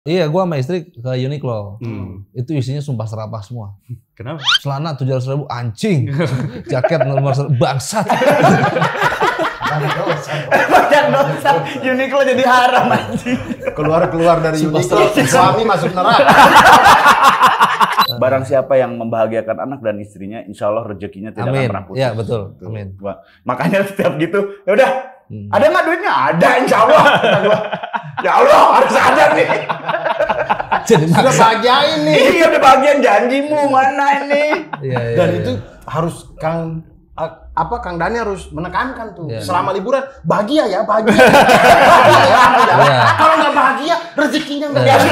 Iya, gua sama istri ke Uniqlo. Itu isinya sumpah serapah semua. Kenapa? Celana 700.000 anjing. Jaket nomor bangsat. Banyak dosa. Uniqlo jadi haram anjing. Keluar dari Uniqlo, suami masuk neraka. Barang siapa yang membahagiakan anak dan istrinya, insya Allah rezekinya tidak akan pernah putus. Iya betul. Amin. Makanya setiap gitu, ya udah. Ada nggak duitnya? Ada, insya Allah. Ya Allah, harus ada nih. Jadi Sudah bahagiain nih. Iya, udah bagian janjimu mana ini? Iya. Dan itu harus Kang Dani harus menekankan tuh. Selama liburan bahagia ya, bahagia. Bahagia ya. Kalau nggak bahagia, rezekinya nggak ada.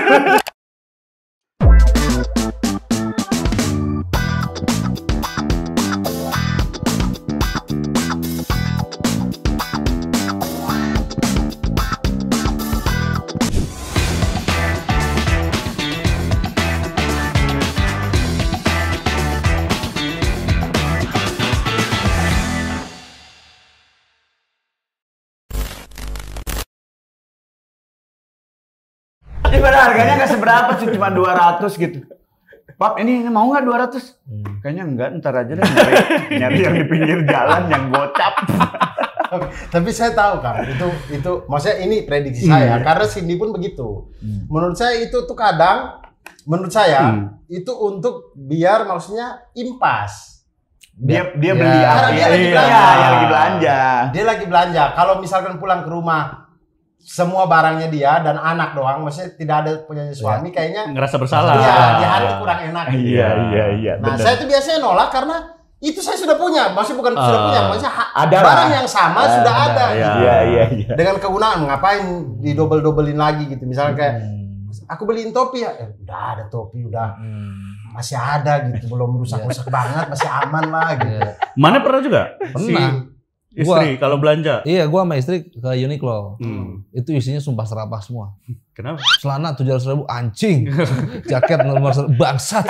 Padahal harganya nggak seberapa sih, cuma 200 gitu. Pap, ini mau nggak 200? Kayaknya enggak, ntar aja deh nyari yang di pinggir jalan yang gocap. Tapi saya tahu Kang, itu maksudnya ini prediksi saya karena Cindy pun begitu. Menurut saya itu tuh kadang menurut saya itu untuk biar maksudnya impas. Dia beli Karena dia lagi belanja. lagi belanja. Dia lagi belanja. Kalau misalkan pulang ke rumah semua barangnya dia dan anak doang, maksudnya tidak ada punya suami, kayaknya Ngerasa bersalah. Iya, di hati kurang enak. Iya. Nah, saya tuh biasanya nolak karena itu saya sudah punya, maksudnya bukan sudah punya, maksudnya ada barang yang sama sudah ada. Iya. Dengan kegunaan, ngapain didobel-dobelin lagi gitu. Misalnya kayak aku beliin topi ya, udah ada topi, udah masih ada gitu, belum rusak-rusak banget, masih aman lah gitu. Mana pernah juga? Pernah. Istri kalau belanja. Iya, gua sama istri ke Uniqlo. Itu isinya sumpah serapah semua. Kenapa? Celana 700.000 anjing. Jaket nomor bangsat.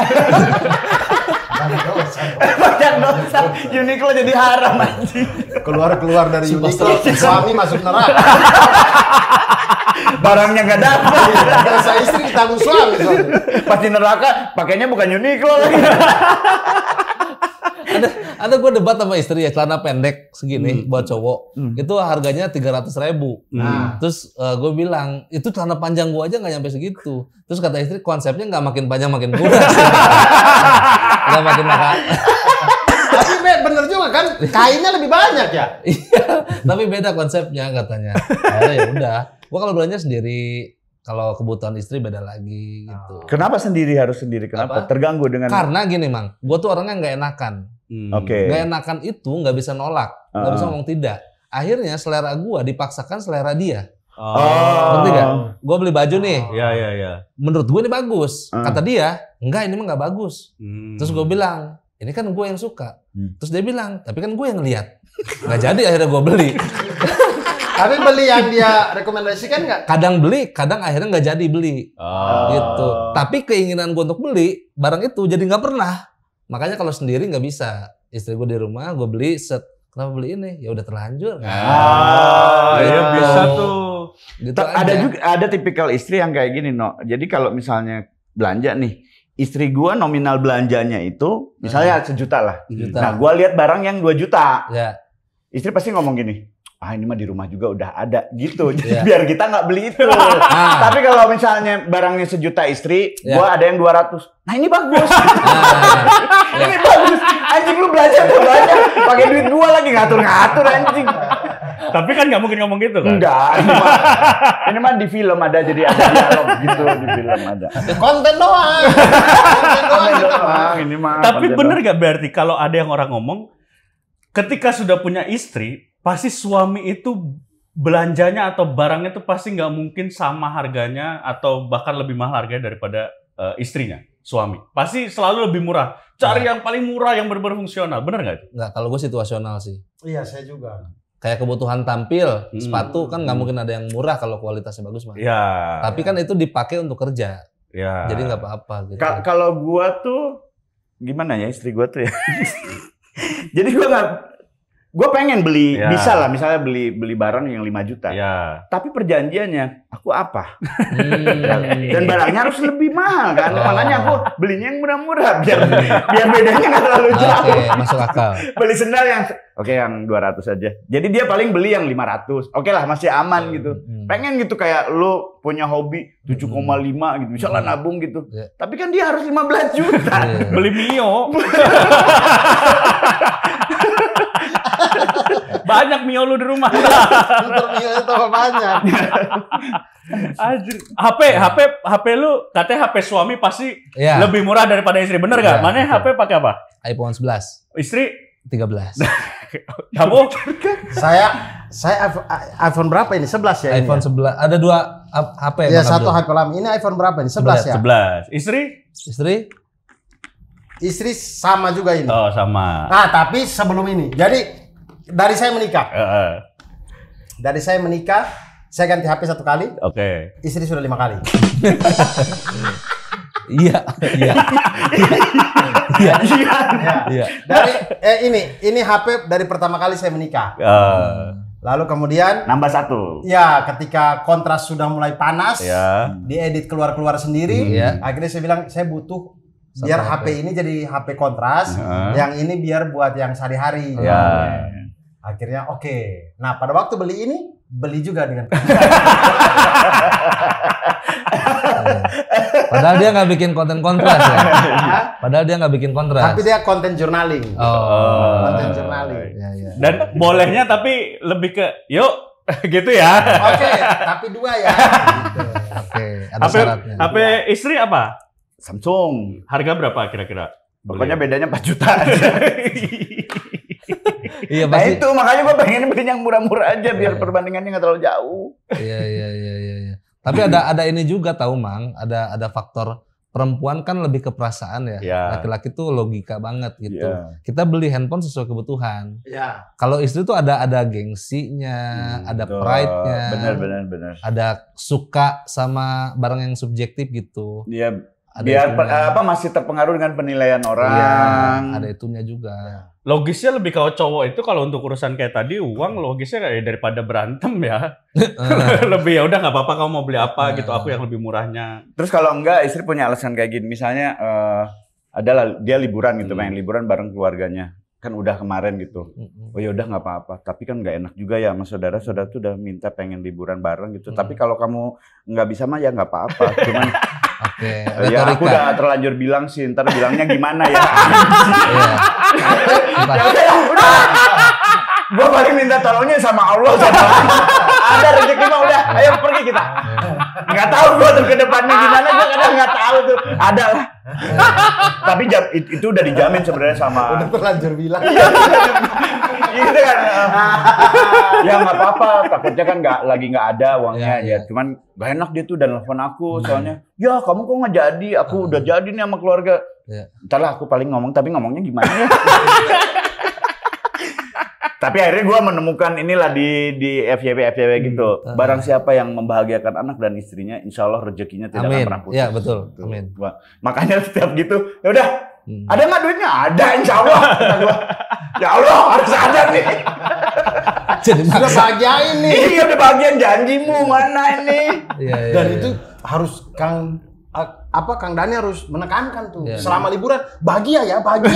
Banyak dosa. Uniqlo jadi haram anjing. Keluar dari Uniqlo, suami masuk neraka. Barangnya nggak dapat. Dosa istri ditanggung suami. Pasti neraka, pakainya bukan Uniqlo lagi. Ada gue debat sama istri ya, celana pendek segini buat cowok. Itu harganya 300.000. Terus gue bilang, itu celana panjang gue aja nggak nyampe segitu. Terus kata istri, konsepnya nggak makin panjang makin murah. Nggak makin mahal. Tapi bener juga kan, kainnya lebih banyak ya. Iya, tapi beda konsepnya katanya. Akhirnya ya udah. Gue kalau belanja sendiri, kalau kebutuhan istri beda lagi gitu. Kenapa harus sendiri? Kenapa? Apa? Terganggu dengan... Karena gini Mang, gue tuh orangnya nggak enakan. Oke. Nggak enakan itu nggak bisa nolak, nggak bisa ngomong tidak. Akhirnya selera gue dipaksakan selera dia. Ngerti gak? Gue beli baju nih. Iya. Menurut gue ini bagus. Kata dia, enggak ini mah nggak bagus. Terus gue bilang, ini kan gue yang suka. Terus dia bilang, tapi kan gue yang lihat. Nggak jadi akhirnya gue beli. Tapi beli yang dia rekomendasikan nggak? Kadang beli, kadang akhirnya nggak jadi beli. Gitu. Tapi keinginan gue untuk beli barang itu jadi nggak pernah. Makanya kalau sendiri nggak bisa. Istri gue di rumah, gue beli set. Kenapa beli ini? Ya udah terlanjur. Ya bisa tuh. Gitu Ada tipikal istri yang kayak gini, no. Jadi kalau misalnya belanja nih, istri gua nominal belanjanya itu misalnya 1 juta lah. Nah, gua lihat barang yang 2 juta. Ya. Istri pasti ngomong gini, ini mah di rumah juga udah ada gitu. Jadi biar kita nggak beli itu. Tapi kalau misalnya barangnya 1 juta istri, gua ada yang 200. Nah, ini bagus. Ini bagus. Anjing lu belanja tuh banyak. Pakai duit gua lagi ngatur-ngatur anjing. Tapi kan nggak mungkin ngomong gitu kan? Enggak, ini mah di film ada, jadi ada dialog gitu di film ada. Konten doang. Ini mah. Tapi bener gak berarti kalau ada yang orang ngomong, ketika sudah punya istri, pasti suami itu belanjanya atau barangnya itu pasti nggak mungkin sama harganya atau bahkan lebih mahal harganya daripada istrinya, suami. Pasti selalu lebih murah. Cari yang paling murah, yang benar-benar fungsional. Bener nggak? Nggak, kalau gue situasional sih. Iya, saya juga. Kayak kebutuhan tampil, sepatu kan nggak mungkin ada yang murah kalau kualitasnya bagus mah. Iya. Tapi kan itu dipakai untuk kerja. Iya. Jadi nggak apa-apa gitu. Kalau gua tuh gimana ya, istri gua tuh ya. Jadi gua nggak gue pengen beli, bisa lah misalnya beli barang yang 5 juta. Tapi perjanjiannya, aku apa? Dan barangnya harus lebih mahal kan. Makanya aku belinya yang murah-murah biar bedanya nggak terlalu jauh. Oke, masuk akal. Beli sendal yang 200 aja. Jadi dia paling beli yang 500. Oke lah, masih aman gitu. Pengen gitu kayak lu punya hobi 7,5 gitu. Misalnya nabung gitu. Tapi kan dia harus 15 juta. Beli Mio. Banyak Mio lu di rumah. Untuk Mio itu banyak. Anjir. HP lu katanya HP suami pasti lebih murah daripada istri, bener gak? Mana HP pakai apa? iPhone 11. Istri 13. Kamu? Saya iPhone berapa ini? 11 ya? iPhone 11. Ada 2 HP. Ya, satu HP lama. Ini iPhone berapa ini? 11 ya? 11. Istri? Istri sama juga ini. Oh, sama. Nah, tapi sebelum ini. Jadi dari saya menikah. Dari saya menikah, saya ganti HP 1 kali. Oke. Istri sudah 5 kali. Iya. Dari ini HP dari pertama kali saya menikah. Lalu kemudian nambah 1. Ya, ketika kontras sudah mulai panas, diedit keluar sendiri. Akhirnya saya bilang saya butuh biar HP ini jadi HP kontras, yang ini biar buat yang sehari-hari. Akhirnya oke. Nah, pada waktu beli juga dengan Padahal dia nggak bikin konten kontras ya. Padahal dia nggak bikin kontras. Tapi dia konten journaling. Konten journaling. Dan bolehnya tapi lebih ke yuk gitu ya. Oke, tapi 2 ya. Gitu. Oke, ada syaratnya. HP istri apa? Samsung. Harga berapa kira-kira? Pokoknya bedanya 4 juta aja. Iya, nah itu makanya gue pengen beli yang murah-murah aja biar perbandingannya nggak terlalu jauh. Iya. Tapi ada ini juga tahu Mang, ada faktor perempuan kan lebih ke perasaan ya. Laki-laki tuh logika banget gitu. Kita beli handphone sesuai kebutuhan. Kalau istri tuh ada gengsinya, ada pride-nya. Benar. Ada suka sama barang yang subjektif gitu. Iya. Biar masih terpengaruh dengan penilaian orang. Ada itunya juga. Logisnya lebih kalau cowok itu kalau untuk urusan kayak tadi uang logisnya kayak daripada berantem ya. Lebih ya udah nggak apa-apa kamu mau beli apa gitu, aku yang lebih murahnya. Terus kalau enggak istri punya alasan kayak gini, misalnya adalah dia liburan gitu, pengen liburan bareng keluarganya. Kan udah kemarin gitu. Oh ya udah nggak apa-apa, tapi kan nggak enak juga ya sama saudara-saudara tuh udah minta pengen liburan bareng gitu. Tapi kalau kamu nggak bisa mah ya nggak apa-apa. Cuman ya aku udah terlanjur bilang sih, ntar bilangnya gimana ya. Gue paling minta tolongnya sama Allah sama ada rezeki mah udah, ayo pergi kita. Nggak tahu gue tuh ke depannya gimana, gue kadang nggak tahu tuh. Ada lah. Tapi itu udah dijamin sebenarnya sama. Udah terlanjur bilang. Gitu kan. Ya nggak apa-apa, takutnya kan lagi nggak ada uangnya ya. Cuman gak enak dia tuh dan nelfon aku soalnya. Ya kamu kok nggak jadi? Aku udah jadi nih sama keluarga. Ntar lah aku paling ngomong, tapi ngomongnya gimana ya? Tapi akhirnya gue menemukan inilah di FYP gitu. Barang siapa yang membahagiakan anak dan istrinya, insya Allah rezekinya tidak akan pernah putus. Iya betul. Amin. Makanya setiap gitu, ya udah. Ada nggak duitnya? Ada, insya Allah. Ya Allah, harus ada nih. Jadi sudah bahagiain nih. Iya, udah bagian janjimu mana ini? Dan itu harus Kang Dani harus menekankan tuh selama liburan bahagia ya. Kalau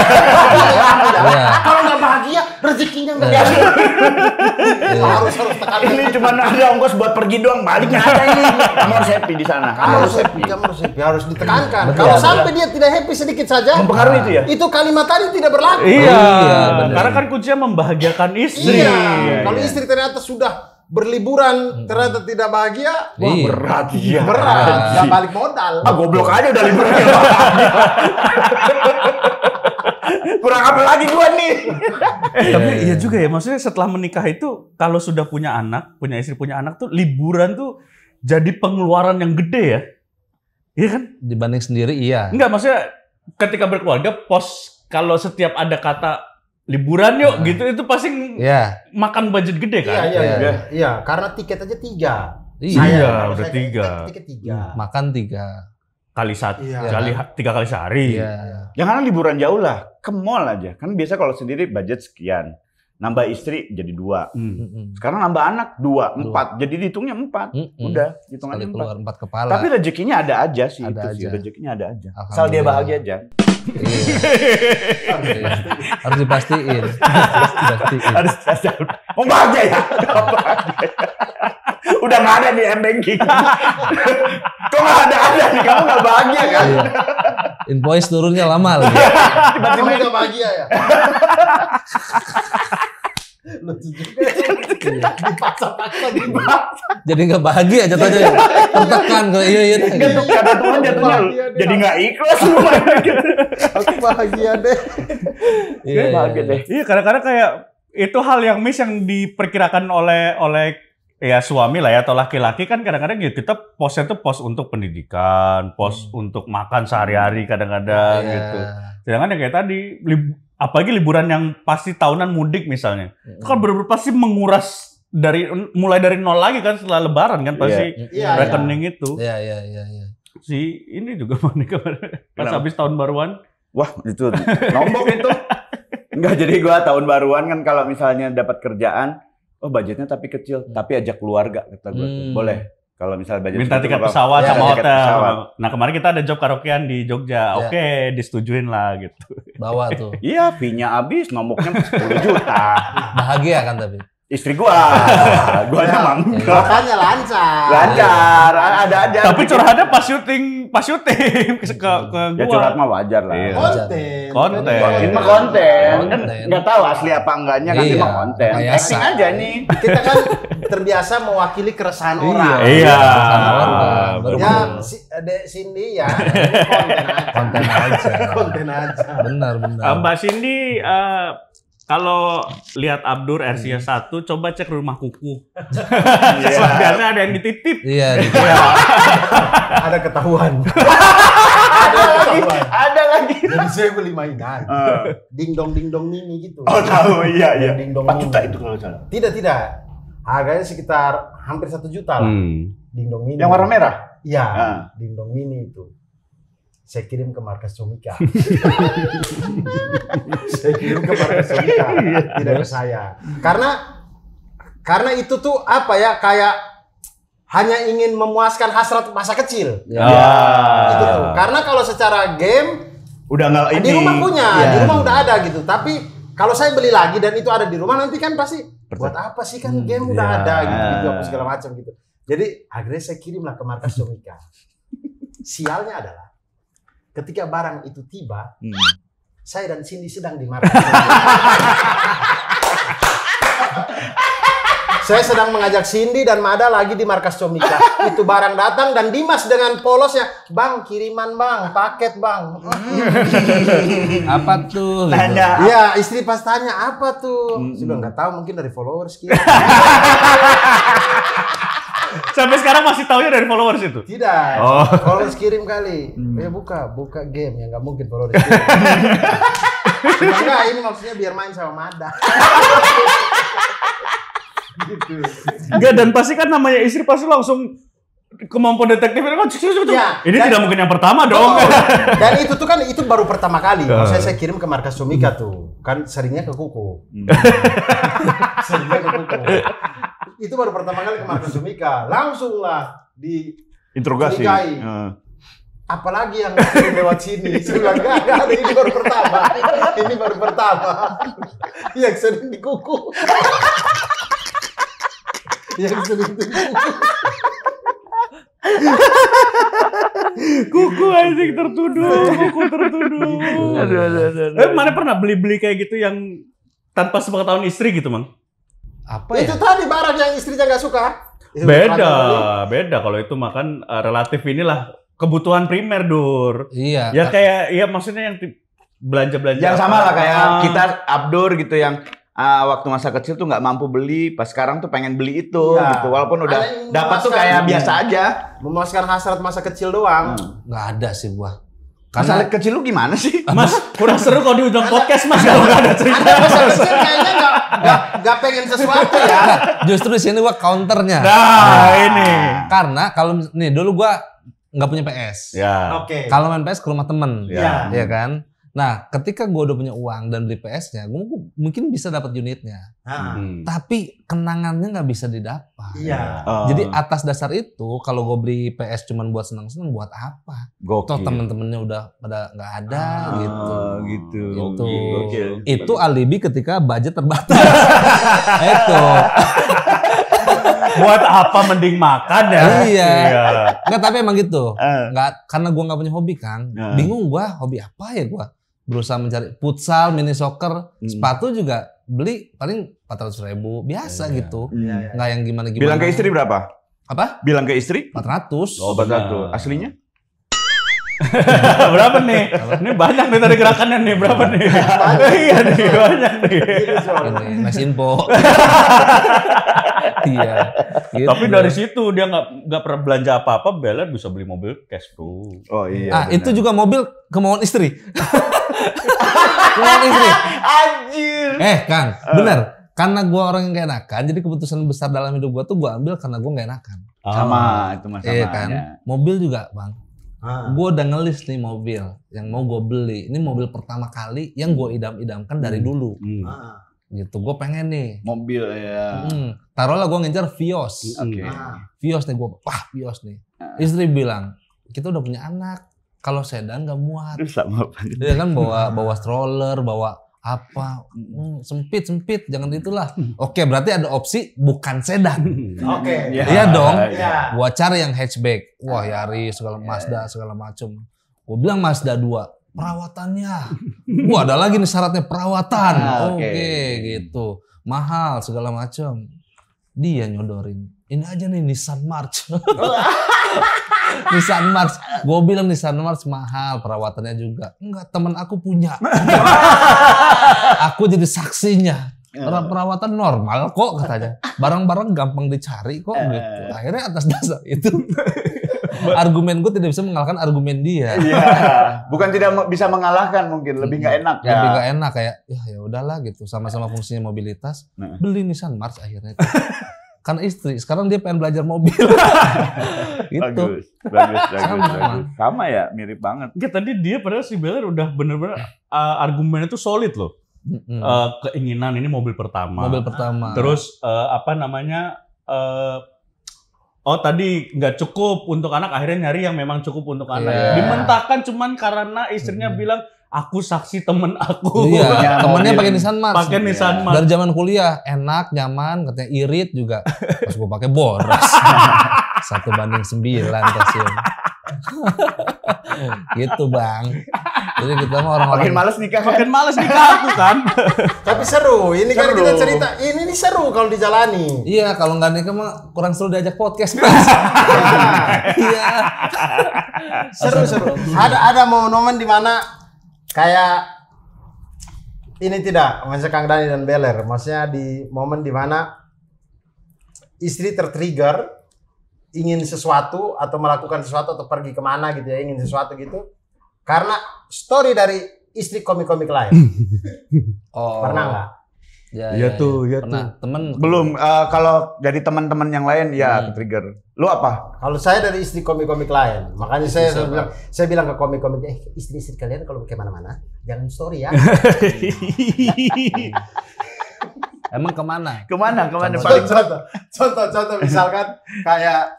nggak bahagia rezekinya nggak ada. Harus tekan. Ini cuma ada ongkos buat pergi doang, balik nggak ada ini. Kamu harus happy di sana. Harus ditekankan. Kalau sampai dia tidak happy sedikit saja, mempengaruhi itu ya. Itu kalimat tadi tidak berlaku. Iya. Karena kan kuncinya membahagiakan istri. Kalau istri ternyata sudah berliburan ternyata tidak bahagia, wah berat ya. Berat, nggak balik modal. Goblok aja udah liburan ya. Kurang apa lagi gua nih? Tapi iya juga ya, maksudnya setelah menikah itu kalau sudah punya istri punya anak tuh liburan tuh jadi pengeluaran yang gede ya. Iya kan? Dibanding sendiri iya. Enggak, maksudnya ketika berkeluarga kalau setiap ada kata liburan yuk gitu itu pasti makan budget gede kan? Iya, karena tiket aja 3. Iya, udah 3. Tiket 3. Makan 3 kali 3 kali sehari. Jangan liburan jauh lah, ke mall aja. Kan biasa kalau sendiri budget sekian. nambah istri jadi 2. Sekarang nambah anak 2, 4. Jadi dihitungnya 4. Udah, hitungannya 4. Keluar 4 kepala. Tapi rezekinya ada aja sih, ada itu sih. aja. Rezekinya ada aja. Asal dia bahagia aja. Iya. Harus dipastikan. Harus mau bahagia ya? Udah nggak ada nih M-Banking. Kok nggak ada nih? Kamu nggak bahagia kan? Iya. Invoice turunnya lama lagi. Kamu nggak bahagia ya? Lucu juga. Dipaksa-paksa gitu. Jadi nggak bahagia jatuhnya. Tertekan kalau iya. Karena Tuhan jatuhnya jadi nggak ikhlas. Aku bahagia deh. Iya, bahagia deh. Iya, kadang-kadang kayak itu hal yang yang diperkirakan oleh ya suami lah ya atau laki-laki kan kadang-kadang ya kita posnya tuh pos untuk pendidikan, pos untuk makan sehari-hari kadang-kadang gitu. Sedangkan yang kayak tadi apalagi liburan yang pasti tahunan mudik misalnya. Itu kan benar-benar pasti menguras mulai dari nol lagi kan setelah lebaran kan pasti rekening itu. Iya. Si ini juga menikah pas habis tahun baruan. Wah, itu nombok itu. Enggak, jadi gua tahun baruan kan kalau misalnya dapat kerjaan, oh budgetnya tapi kecil, tapi ajak keluarga kata gua. Boleh. Kalau misalnya budget minta tiket pesawat sama hotel. Pesawat. Nah, kemarin kita ada job karaokean di Jogja. Oke, disetujuin lah gitu. Bawa tuh. Iya, fee-nya habis, nomboknya 10 juta. Bahagia kan tapi. Istri gua emang Makanya lancar. lancar, ada aja. Tapi curhatnya pas syuting ke gua. Ya curhat mah wajar lah. Iya. Konten. Ini mah konten. Kan Konten. nggak tahu asli apa enggaknya kan ini mah konten. Rekayasa. Acting aja nih. Kita kan terbiasa mewakili keresahan orang. Iya. Ya, Cindy ya, konten aja. Konten aja. Benar. Mbak Cindy, kalau lihat Abdur RCA 1, coba cek rumah kuku. Biasanya ada yang dititip. Iya. Ada ketahuan. Ada lagi. Jadi saya beli mainan. Ding dong mini gitu. Oh tahu, iya. Ding dong 4 mini. juta itu kalau salah. Tidak. Harganya sekitar hampir 1 juta lah. Ding dong mini. Yang warna merah? Iya. Ding dong mini itu. Saya kirim ke markas Comika. Tidak ke saya. Karena itu tuh apa ya, kayak hanya ingin memuaskan hasrat masa kecil. Gitu tuh. Karena kalau secara game udah nggak ini. Di rumah punya, di rumah udah ada gitu. Tapi kalau saya beli lagi dan itu ada di rumah, nanti kan pasti buat apa sih, kan game udah ada gitu apa segala macam gitu. Jadi akhirnya saya kirimlah ke markas Comika. Sialnya adalah ketika barang itu tiba, saya dan Cindy sedang di markas. Saya sedang mengajak Cindy dan Mada lagi di markas Comika. Itu barang datang dan Dimas dengan polosnya, "Bang, kiriman bang, paket bang." Apa tuh? Tanya. Iya, istri pas tanya apa tuh. Sudah nggak tahu, mungkin dari followers kirim. Sampai sekarang masih taunya dari followers itu? Tidak. Followers kirim kali. Ya buka game ya, nggak mungkin followers kirim. Enggak, ini maksudnya biar main sama Mada. Gitu. Enggak, dan pasti kan namanya istri pasti langsung kemampuan detektifnya kan. Ini tidak mungkin yang pertama dong. Dan itu tuh kan itu baru pertama kali. Maksudnya saya kirim ke markas Comika tuh. Kan seringnya ke Kuku. Seringnya ke Kuku. Itu baru pertama kali ke markas Comika. Langsung lah di interogasi. Apalagi yang kirim lewat sini. Saya bilang, enggak ada, ini baru pertama. Ini baru pertama. Yang sering di Kuku. Yang sering di Kuku. Kuku anjing tertuduh. Aduh. Mana pernah beli kayak gitu yang tanpa sepengetahuan istri gitu, Mang? Apa ya? Itu tadi barang yang istrinya nggak suka. Beda kalau itu makan relatif inilah kebutuhan primer, Dur. Iya. Ya kayak maksudnya yang belanja-belanja. Yang sama lah kayak kita Abdur gitu yang waktu masa kecil tuh nggak mampu beli, pas sekarang tuh pengen beli itu gitu. Walaupun udah dapat tuh kayak biasa aja. Memuaskan hasrat masa kecil doang. Nggak ada sih gua. Masa kecil lu gimana sih? Mas, kurang seru kalau di ujung podcast, Mas, kalau nggak ada cerita. Masa kecil kayaknya nggak pengen sesuatu ya. Justru di sini gua counternya. Ini. Karena kalau nih dulu gua nggak punya PS. Ya. Oke. Kalau main PS ke rumah temen. Ya. Iya kan? Nah, ketika gue udah punya uang dan beli PS-nya, gue mungkin bisa dapat unitnya. Tapi kenangannya nggak bisa didapat. Iya. Jadi atas dasar itu, kalau gue beli PS cuma buat senang-senang, buat apa? Toh temen-temennya udah pada nggak ada gitu. Itu alibi ketika budget terbatas. Itu. Buat apa mending makan ya? Iya. Nggak, tapi emang gitu. Nggak, karena gue nggak punya hobi kan. Bingung gue, hobi apa ya gue? Berusaha mencari futsal, mini soccer, sepatu juga beli paling 400.000 biasa gitu. Nggak yang gimana-gimana. Bilang ke istri berapa? Apa? Bilang ke istri? 400. Oh, 400. Aslinya? Berapa nih? Ini banyak nih tadi gerakannya nih. Berapa nih? Iya nih, banyak nih. Ini nice info. Iya. Gitu. Tapi dari situ dia nggak pernah belanja apa-apa, Beler bisa beli mobil cash tuh. Oh iya. Itu juga mobil kemauan istri. Kemauan istri. Anjir. Kang, bener. Karena gue orang yang gak enakan, jadi keputusan besar dalam hidup gue tuh gue ambil karena gue gak enakan. Sama, itu masalahnya. Iya kan? Mobil juga, Bang. Gue udah ngelis nih mobil yang mau gue beli. Ini mobil pertama kali yang gue idam-idamkan dari dulu. Gitu, gue pengen nih. Mobil ya. Taruhlah gue ngejar Vios. Vios nih, gue, Vios nih. Istri bilang, kita udah punya anak. Kalau sedan gak muat. Dia kan bawa stroller, bawa apa, sempit, jangan itulah. Oke, berarti ada opsi bukan sedan. Oke. Iya dong. Gua cari yang hatchback. Wah, Yaris segala Mazda segala macem. Gua bilang Mazda 2, perawatannya. Wah, ada lagi nih syaratnya perawatan. Oke, gitu. Mahal segala macem. Dia nyodorin. Ini aja nih Nissan March. Nissan March. Gue bilang Nissan March mahal, perawatannya juga. Enggak, temen aku punya. Aku jadi saksinya. Perawatan normal kok katanya. Barang-barang gampang dicari kok gitu. Akhirnya atas dasar itu argumen gue tidak bisa mengalahkan argumen dia. Iya. Bukan tidak bisa mengalahkan, mungkin lebih nggak enak ya. Lebih nggak enak kayak ya udahlah gitu. Sama-sama fungsinya mobilitas. Beli Nissan March akhirnya. Karena istri, sekarang dia pengen belajar mobil. Gitu. Bagus. Sama ya, mirip banget. Tadi dia padahal si Beler udah bener-bener argumennya tuh solid loh. Keinginan ini mobil pertama. Terus tadi nggak cukup untuk anak, akhirnya nyari yang memang cukup untuk anak. Dimentahkan cuman karena istrinya bilang, aku saksi temen aku. Iya, temennya pakai Nissan March. Dari zaman kuliah enak, nyaman, katanya irit juga. Pas gue pakai boros. 1:9 stasiun. Gitu Bang. Jadi kita mah orang-orang makin males nikah aku kan. Tapi seru. Ini kan kita cerita. Ini seru kalau dijalani. Iya, kalau nggak nikah mah kurang seru diajak podcast. Iya. Seru. Ada momen-momen di mana kayak ini tidak, maksudnya Kang Dani dan Beler, maksudnya di momen di mana istri tertrigger ingin sesuatu atau melakukan sesuatu atau pergi kemana gitu ya, ingin sesuatu gitu karena story dari istri komik-komik lain. Pernah nggak? Iya tuh. Temen belum. Kalau dari teman-teman yang lain ya trigger. Lu apa? Kalau saya dari istri komik-komik lain, makanya saya bilang ke komik-komik, istri-istri kalian kalau kemana-mana jangan story ya. Emang kemana? Kemana? Contoh misalkan kayak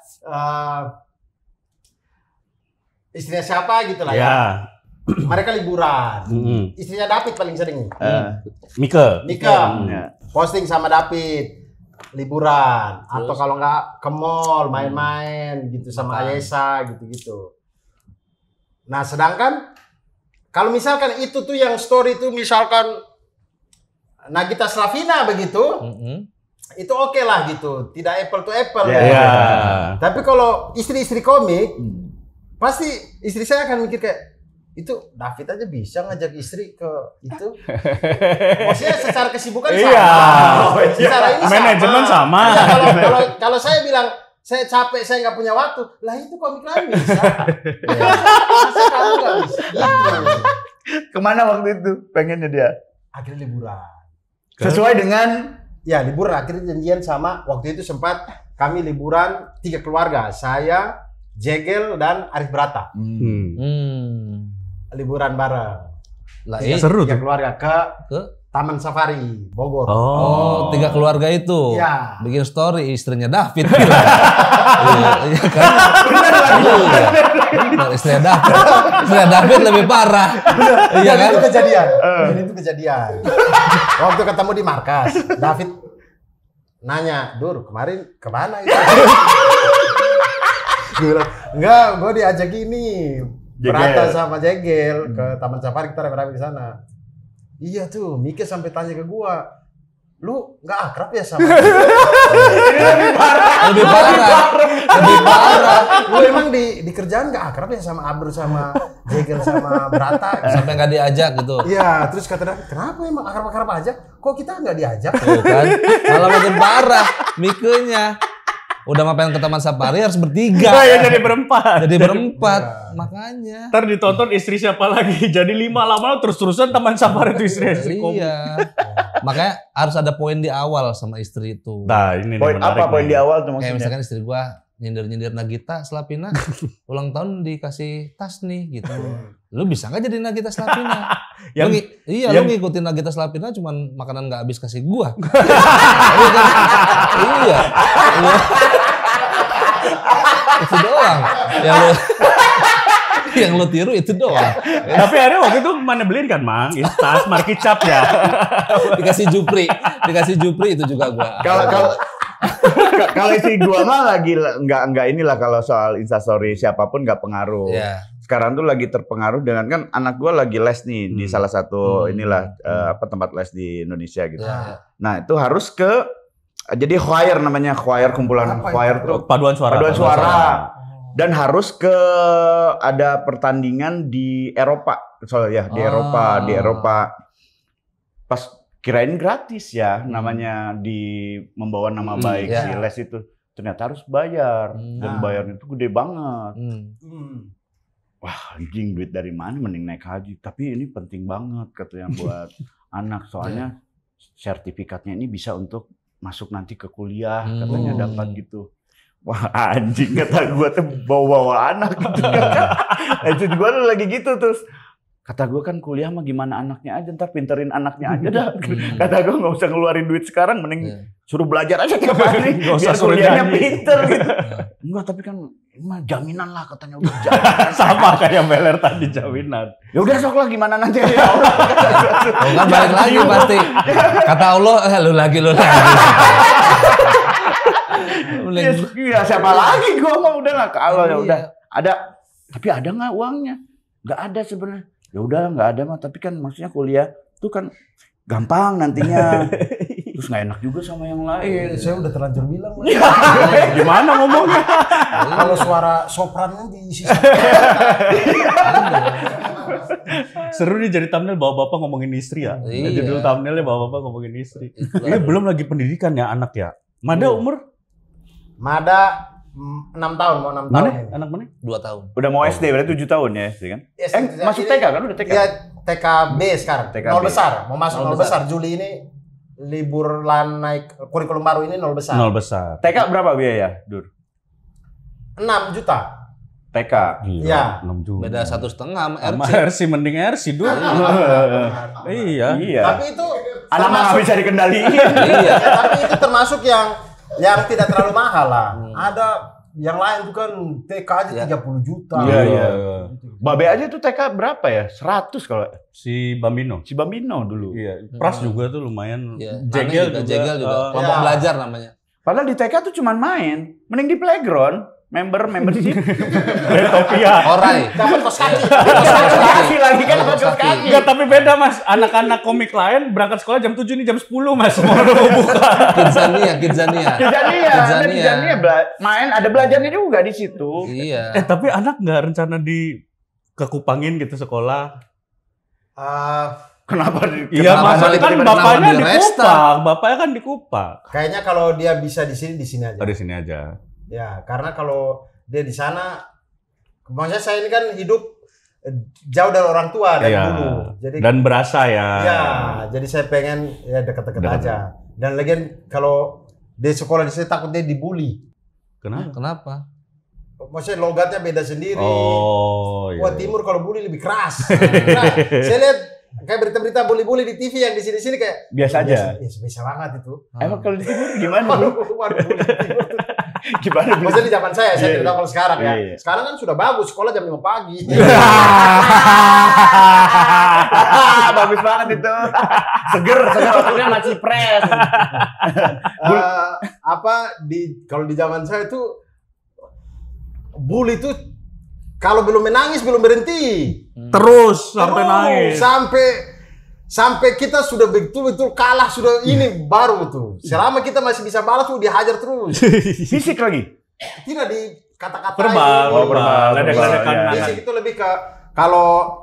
istrinya siapa gitu lah ya. Mereka liburan. Istrinya David paling sering. Mika. Posting sama David liburan. Terus? Atau kalau nggak ke mall main-main gitu sama Ayesa gitu-gitu. Nah, sedangkan kalau misalkan itu tuh yang story itu misalkan Nagita Slavina begitu. Itu oke lah gitu. Tidak apple to apple. Tapi kalau istri-istri komik pasti istri saya akan mikir kayak itu David aja bisa ngajak istri ke itu. Maksudnya secara kesibukan sama. Secara ini manajemen sama. Kalau saya bilang saya capek, saya nggak punya waktu, lah itu komik lain bisa. Masa kamu nggak bisa? Gitu. Kemana waktu itu pengennya dia? Akhirnya liburan. Sesuai dengan liburan. Akhirnya janjian sama waktu itu sempat kami liburan 3 keluarga. Saya, Jegel dan Arif Brata. Liburan bareng. Lah, seru tuh. Keluarga ke Taman Safari Bogor. Oh, 3 keluarga itu. Iya. Bikin story istrinya David. Iya kan? Bener, istrinya David. Istrinya David lebih parah. Iya kan? Itu kejadian. Itu kejadian. Waktu ketemu di markas, David nanya, "Dur, kemarin kemana itu?" Gue bilang, "Enggak, gue diajak ini berata sama Jegel ke Taman Safari, kita rame-rame di sana." Iya tuh, Mike sampai tanya ke gua, "Lu nggak akrab ya sama?" Lebih parah. Lu emang di kerjaan nggak akrab ya sama Abdur, sama Jegel, sama Berata? Sampai nggak diajak gitu. Iya, terus kata dia, "Kenapa emang akrab-akrab aja? Kok kita nggak diajak?" Tuh kan, malah makin parah Mikenya. Udah mau pengen ke Taman Safari harus bertiga. Ya jadi berempat. Makanya. Ntar ditonton istri siapa lagi. Jadi 5 lama terus-terusan Taman Safari itu istri. Iya. Makanya harus ada poin di awal sama istri itu. Nah, ini Poin apa poin di awal tuh Kayak maksudnya? misalkan istri gua nyindir-nyindir Nagita Slavina, ulang tahun dikasih tas nih gitu. Lu bisa nggak jadi Nagita Slavina? Lu ngikutin Nagita Slavina cuman makanan nggak habis kasih gua. Iya. Itu doang. Yang lu tiru itu doang. Tapi akhirnya waktu itu mana beliin kan, Mang? Tas marki cap ya. Dikasih Jupri itu juga gua. Kalau istri gua mah lagi nggak inilah, kalau soal Instastory siapapun nggak pengaruh. Yeah. Sekarang tuh lagi terpengaruh dengan, kan anak gua lagi les nih di salah satu tempat les di Indonesia gitu. Yeah. Nah, itu harus jadi choir, namanya choir, kumpulan choir tuh Paduan suara. Dan harus ada pertandingan di Eropa. Soalnya di Eropa. Pas kirain gratis ya, namanya membawa nama baik si les itu. Ternyata harus bayar, dan bayarnya itu gede banget. Wah, anjing, duit dari mana, mending naik haji. Tapi ini penting banget katanya buat anak, soalnya sertifikatnya ini bisa untuk masuk nanti ke kuliah, katanya dapat gitu. Wah, anjing, kata gue tuh bawa anak gitu kan. Itu gue tuh lagi gitu, terus kata gue kan kuliah mah gimana anaknya aja, ntar pinterin anaknya aja dah. Kata gue nggak usah ngeluarin duit sekarang, mending suruh belajar aja tiap hari, biar kuliahnya pinter gitu. Enggak, tapi kan mah jaminan lah katanya, udah jaminan. Sama kayak Beler tadi, jaminan. Ya udah sok lah, gimana nanti ya Allah. Kan balik lagi pasti. Kata Allah, lu lagi. Ya siapa lagi, gua mah udah nggak, kalau ya udah ada, tapi ada nggak uangnya? Nggak ada sebenarnya. Ya udah nggak ada mah, tapi kan maksudnya kuliah tuh kan gampang nantinya. Terus nggak enak juga sama yang lain. Saya udah terlanjur bilang. Gimana ngomongnya? Kalau suara soprannya diisi. Seru nih jadi thumbnail bapak-bapak ngomongin istri ya. Iya. Judul thumbnailnya bapak-bapak ngomongin istri. Ini belum lagi pendidikan ya anak ya. Mada umur? Mada 6 tahun, mau 6 tahun. Mana? Ini. Anak mana? 2 tahun. Udah mau SD, berarti 7 tahun ya SD kan? Masuk TK kan? Udah TK? Iya, TKB sekarang. TKB. 0 besar, mau masuk 0 besar. Juli ini libur naik kurikulum baru ini 0 besar. 0 besar. TK berapa biaya, Dur? 6 juta. TK. Iya. 6 juta. Beda 1,5 sama Sama RC. RC, mending RC dulu. Iya. Tapi itu Anak mah nggak bisa dikendaliin. Iya. tapi itu termasuk yang tidak terlalu mahal lah. Ada yang lain tuh kan TK aja 30 juta. Iya. Babe aja tuh TK berapa ya? 100 kalau Si Bambino. si Bambino dulu. Iya. Pras juga tuh lumayan. Iya. Jegel Jegel juga. Kelompok Iya. belajar namanya. Padahal di TK tuh cuman main. Mending di playground. Membership. Betopia. Orai. Dapat kos kaki. Kaki lagi kan Kos kos kaki. kaki. Enggak, tapi beda Mas. Anak-anak komik lain berangkat sekolah jam 7 nih jam 10 Mas. Mau buka. Kidzania. Kidzania main, ada belajarnya juga di situ. Iya. Tapi anak nggak rencana kekupangin gitu sekolah? Kenapa? Iya, Kenapa Mas, balik kan tiba-tiba bapaknya di di Resta? Kupang. Bapaknya kan di Kupang. Kayaknya kalau dia bisa di sini aja. Oh, di sini aja. Ya, karena kalau dia di sana, maksudnya saya ini kan hidup jauh dari orang tua dari Iya. dulu. Jadi Dan berasa ya. ya, jadi saya pengen ya deket-deket Dekat. aja. Dan lagian kalau dia sekolah di sini takut dia dibully. Kenapa? Maksudnya logatnya beda sendiri. Oh, iya. Wah, Timur kalau bully lebih keras. Nah, saya lihat Kayak berita-berita bully-bully di TV yang di sini-sini kayak biasa aja. Biasa banget itu. Emang kalau di timur gimana, Bro? Waduh, bully di timur tuh. Gimana? Maksudnya di zaman saya tidak tahu kalau sekarang ya. Sekarang kan sudah bagus, sekolah jam 5 pagi. Bagus banget itu. Seger waktunya masih fresh. Kalau di zaman saya itu bully itu kalau belum menangis belum berhenti. Terus sampai nangis. Sampai kita sudah betul-betul kalah sudah ini baru tuh. Selama kita masih bisa balas tuh dihajar terus. Fisik lagi? Tidak di kata-kata. Verbal. Ledek-ledekan. Fisik itu lebih ke kalau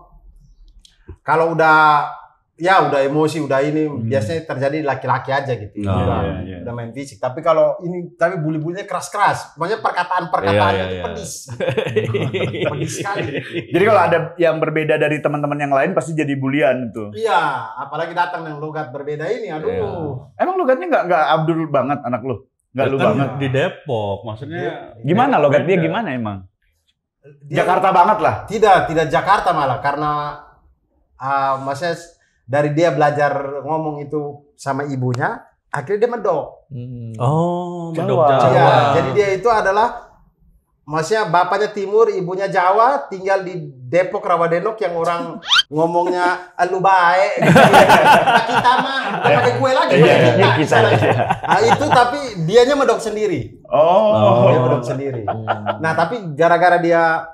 udah emosi udah ini biasanya terjadi laki-laki aja gitu. Udah main fisik. Tapi kalau ini bully-bullynya keras-keras. Pokoknya perkataan-perkataannya itu pedis. Pedis sekali. Jadi kalau ada yang berbeda dari teman-teman yang lain pasti jadi bulian itu. Iya, apalagi datang yang logat berbeda ini. Aduh. Emang logatnya nggak Abdul banget anak lu? Nggak lu banget di Depok, maksudnya. Gimana logat dia gimana emang? Jakarta banget lah. Tidak Jakarta malah karena maksudnya dari dia belajar ngomong itu sama ibunya, akhirnya dia medok. Medok Jawa. Iya, jadi dia itu adalah maksudnya bapaknya Timur, ibunya Jawa, tinggal di Depok Rawadenok yang orang ngomongnya lu baik. Kita mah pakai kue lagi. Itu tapi dianya medok sendiri. Dia medok sendiri. Nah, tapi gara-gara dia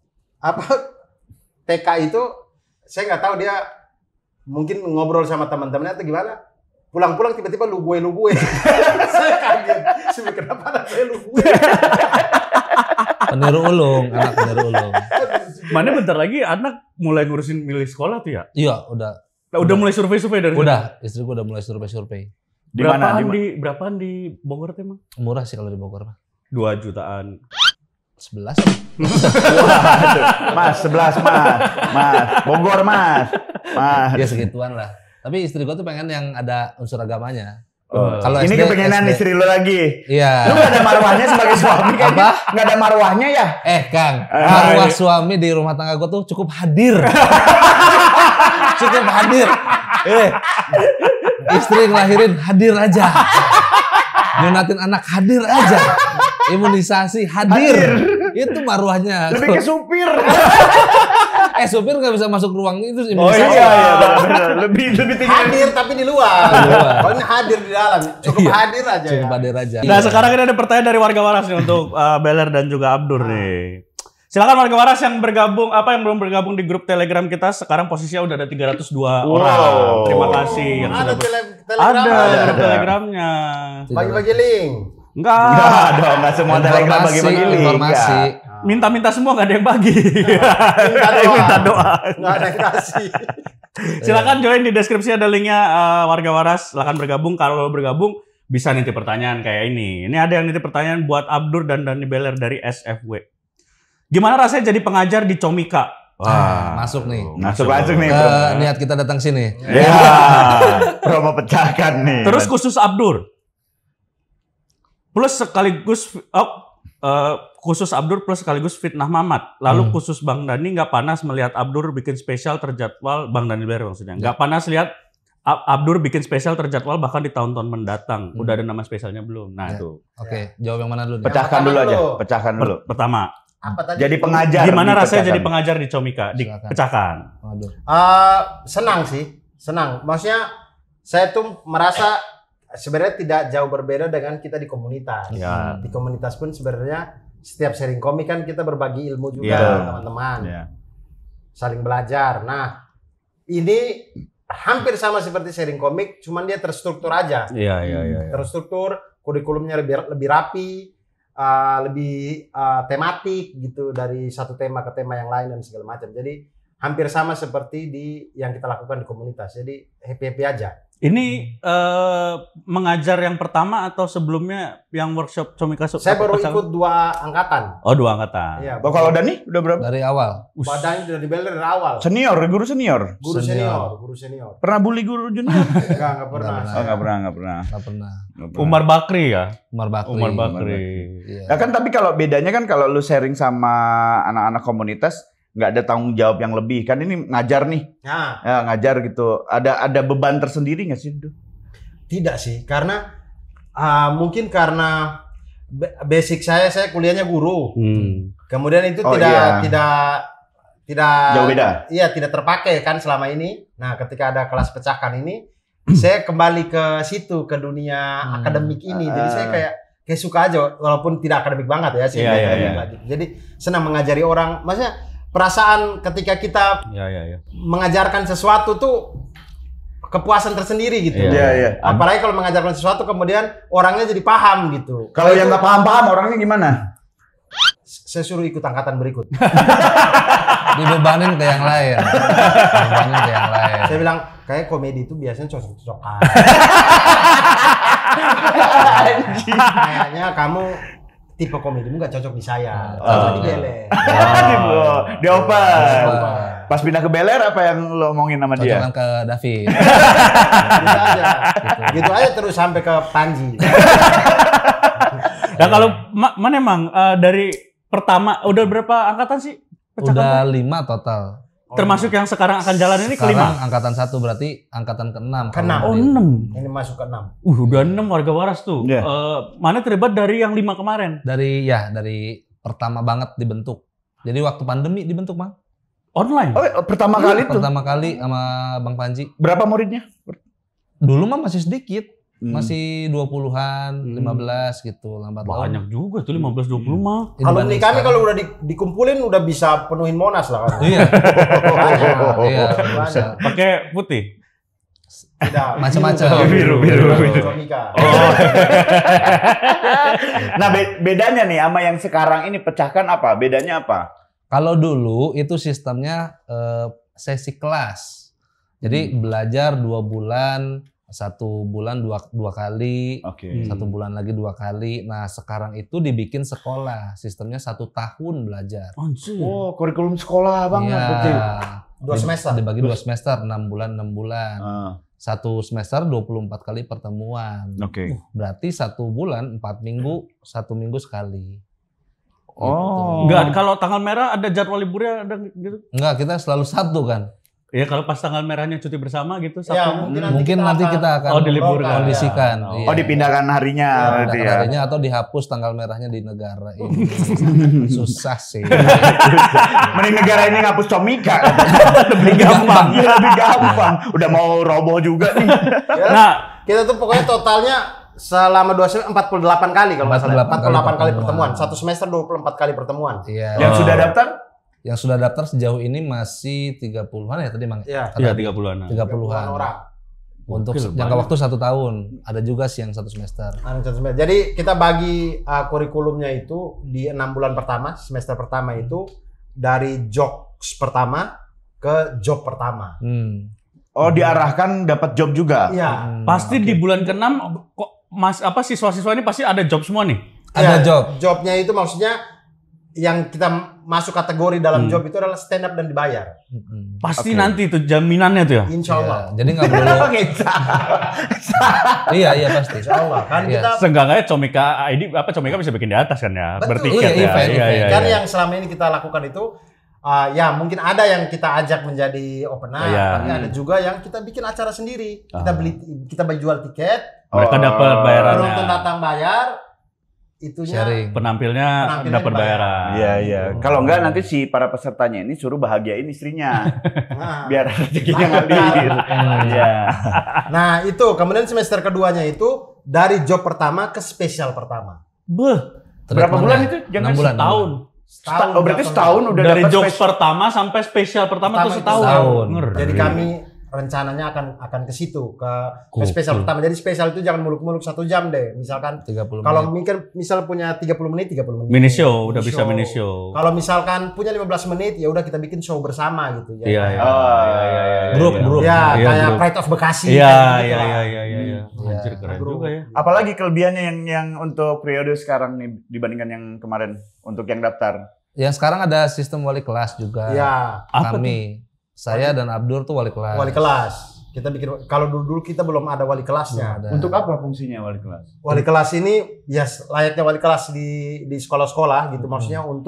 TK itu saya nggak tahu dia mungkin ngobrol sama teman-temannya atau gimana. Pulang-pulang tiba-tiba lu gue. Saya kaget. Kenapa anak saya lu gue? Peniru ulung, anak peniru ulung. Mana bentar lagi anak mulai ngurusin milih sekolah tuh ya? Iya, udah. Udah mulai survei-survei dari Udah, istri gua udah mulai survei-survei. Berapaan di Bogor tuh emang? Murah sih kalau di Bogor, Pak. 2 jutaan. 11. Mas, 11 Mas. Bogor Mas. Ya segituan lah. Tapi istri gua tuh pengen yang ada unsur agamanya. Kalau ini kepengenan istri lu lagi. Iya. Lu gak ada marwahnya sebagai suami kan? Gak ada marwahnya ya? Kang, marwah suami di rumah tangga gua tuh cukup hadir. Cukup hadir. Istri ngelahirin hadir aja. Nyunatin anak hadir aja. Imunisasi hadir. Itu marwahnya. Lebih ke supir. Supir nggak bisa masuk ruang itu imunisasi. Oh iya, benar. Lebih tinggi. Hadir tapi di luar. Kalau ini hadir di dalam, cukup hadir aja. Cukup hadir aja. Nah, sekarang ini ada pertanyaan dari warga waras nih untuk Beler dan juga Abdur nih. Silakan warga waras yang belum bergabung di grup Telegram kita. Sekarang posisinya udah ada 302 orang. Terima kasih yang ada grup Telegramnya. Bagi-bagi link. Enggak dong, enggak semua Telegram bagi-bagi link. Informasi. Minta-minta semua nggak ada yang bagi. Minta doa. Nggak ada yang kasih. Silakan join di deskripsi ada linknya warga waras. Silakan bergabung. Kalau bergabung bisa nitip pertanyaan kayak ini. Ini ada yang nitip pertanyaan buat Abdur dan Dani Beler dari SFW. Gimana rasanya jadi pengajar di Comika? Wah, masuk nih. Masuk nih. Niat kita datang sini. Ya. Promo pecahkan nih. Terus khusus Abdur. Plus sekaligus khusus Abdur plus sekaligus fitnah Mamat. Lalu khusus Bang Dani nggak panas melihat Abdur bikin spesial terjadwal, Bang Dani Beler maksudnya. Nggak panas lihat Abdur bikin spesial terjadwal bahkan di tahun-tahun mendatang. Udah ada nama spesialnya belum? Nah itu. Oke, jawab yang mana dulu? Pecahkan dulu aja. Pecahkan dulu. Pertama. Apa tadi? Jadi pengajar. Gimana rasanya jadi pengajar di Comika? Dipecahkan. Senang sih. Senang. Maksudnya saya tuh merasa sebenarnya tidak jauh berbeda dengan kita di komunitas. Ya. Di komunitas pun sebenarnya setiap sharing komik kan kita berbagi ilmu juga teman-teman. Saling belajar. Nah, ini hampir sama seperti sharing komik, cuman dia terstruktur aja. Iya. Terstruktur, kurikulumnya lebih rapi, lebih tematik gitu dari satu tema ke tema yang lain dan segala macam. Jadi hampir sama seperti yang kita lakukan di komunitas. Jadi happy aja. Ini mengajar yang pertama atau sebelumnya yang workshop Comika? Saya baru ikut 2 angkatan. Oh, 2 angkatan. Iya. Kalau Dani udah berapa? Dari awal. Dani udah Beler dari awal. Guru senior. Guru senior. Pernah bully guru junior? Enggak pernah. Enggak pernah. Umar Bakri ya? Umar Bakri. Iya. Ya kan tapi kalau bedanya kan kalau lu sharing sama anak-anak komunitas, nggak ada tanggung jawab yang lebih? Kan ini ngajar nih, ya, ngajar gitu. Ada beban tersendiri nggak sih? Tidak sih, karena mungkin karena basic saya kuliahnya guru. Kemudian itu tidak jauh beda. Iya, tidak terpakai kan selama ini. Nah, ketika ada kelas pecahkan ini, saya kembali ke situ, ke dunia akademik ini. Jadi saya kayak suka aja, walaupun tidak akademik banget ya. Jadi senang mengajari orang. Maksudnya perasaan ketika kita mengajarkan sesuatu tuh kepuasan tersendiri gitu. Apalagi kalau mengajarkan sesuatu kemudian orangnya jadi paham gitu. Kalau yang nggak paham orangnya gimana? Saya suruh ikut angkatan berikut. Dibebanin ke yang lain. Saya bilang, kayak komedi itu biasanya cocok-cocokan. Kayaknya kamu tipe komedimu nggak cocok di saya. Cocok di Beler. Dioper. Pas pindah ke Beler apa yang lo omongin sama dia? Cocokan ke David. Gitu aja terus sampai ke Panji. Nah kalau mana emang dari pertama udah berapa angkatan sih? Udah 5 total. Termasuk yang sekarang akan jalan ini sekarang ke-5? Angkatan 1 berarti angkatan ke-6. Ke-6. Oh 6. Ini masuk ke 6. Udah 6 warga waras tuh. Mana terlibat dari yang 5 kemarin? Dari pertama banget dibentuk. Jadi waktu pandemi dibentuk, Bang. Online? Oh, pertama kali tuh? Pertama kali sama Bang Panji. Berapa muridnya? Dulu mah masih sedikit. Masih 20-an, 15 gitu, lambat laun. Banyak juga tuh 15-20 mah. Alumni kami kalau udah dikumpulin udah bisa penuhin Monas lah kan. Iya. Iya, bisa. Pakai putih? Tidak. Macam-macam. Biru. Nah, bedanya nih sama yang sekarang ini pecahkan apa? Bedanya apa? Kalau dulu itu sistemnya sesi kelas. Jadi belajar 2 bulan, 1 bulan dua kali, 1 bulan lagi 2 kali. Nah sekarang itu dibikin sekolah, sistemnya 1 tahun belajar. Oh, kurikulum sekolah banget. Iya. 2 semester. Dibagi 2 semester, 6 bulan. 1 semester 24 kali pertemuan. Berarti 1 bulan 4 minggu, 1 minggu sekali. Oh. Enggak, kalau tanggal merah ada jadwal liburnya ada gitu? Enggak, kita selalu Sabtu kan. Ya kalau pas tanggal merahnya cuti bersama gitu Sabtu. Ya, mungkin nanti kita akan kondisikan. Oh, dipindahkan harinya. Dipindahkan harinya atau dihapus tanggal merahnya di negara ini. Susah sih. Mending negara ini ngapus Comika. Lebih gampang. Udah mau roboh juga nih. Nah, kita tuh pokoknya totalnya selama 2 semester 48 kali kalau nggak salah. 48 kali pertemuan. 1 semester 24 kali pertemuan. Iya. Yang sudah daftar? Yang sudah daftar sejauh ini masih 30-an ya tadi Mang? Iya, 30-an. 30-an orang. Untuk jangka waktu 1 tahun. Ada juga sih yang 1 semester. Jadi kita bagi kurikulumnya itu di 6 bulan pertama, semester pertama itu dari jobs pertama ke job pertama. Oh, diarahkan dapat job juga? Iya. Pasti di bulan ke-6 kok siswa-siswa ini pasti ada job semua nih? Ada job. Jobnya itu maksudnya yang kita masuk kategori dalam job itu adalah stand up dan dibayar. Pasti nanti itu jaminannya tuh ya? Insya Allah. Ya, jadi nggak boleh. Iya pasti. Insya Allah. Kan kita seenggaknya Comika bisa bikin di atas kan ya? Betul. Bertiket ya. Event. Kan yang selama ini kita lakukan itu ya mungkin ada yang kita ajak menjadi opener, tapi ada juga yang kita bikin acara sendiri. Kita jual tiket. Mereka dapat bayarannya. Penonton datang bayar. Itunya sharing. Penampilnya dapat bayaran. Iya. Kalau enggak nanti si para pesertanya ini suruh bahagiain istrinya. Biar rezekinya ngalir. Iya. Nah, itu kemudian semester keduanya itu dari job pertama ke spesial pertama. Berapa bulan itu? Jangan setahun. Oh, berarti setahun udah dari dapat job pertama sampai spesial pertama itu setahun. Jadi kami rencananya akan ke situ ke spesial pertama. Jadi spesial itu jangan muluk-muluk 1 jam deh. Misalkan 30 menit. kalau misal punya 30 menit. Mini show, udah bisa mini show. Kalau misalkan punya 15 menit ya udah kita bikin show bersama gitu ya. Iya. Grup. Ya, kayak Pride of Bekasi. Iya. Anjir keren juga ya. Apalagi kelebihannya yang untuk periode sekarang nih dibandingkan yang kemarin untuk yang daftar? Yang sekarang ada sistem wali kelas juga. Iya. Kami. Saya dan Abdur tuh wali kelas. Wali kelas. Kita bikin, kalau dulu kita belum ada wali kelasnya. Untuk apa fungsinya wali kelas? Wali kelas ini layaknya wali kelas di sekolah-sekolah gitu. Maksudnya untuk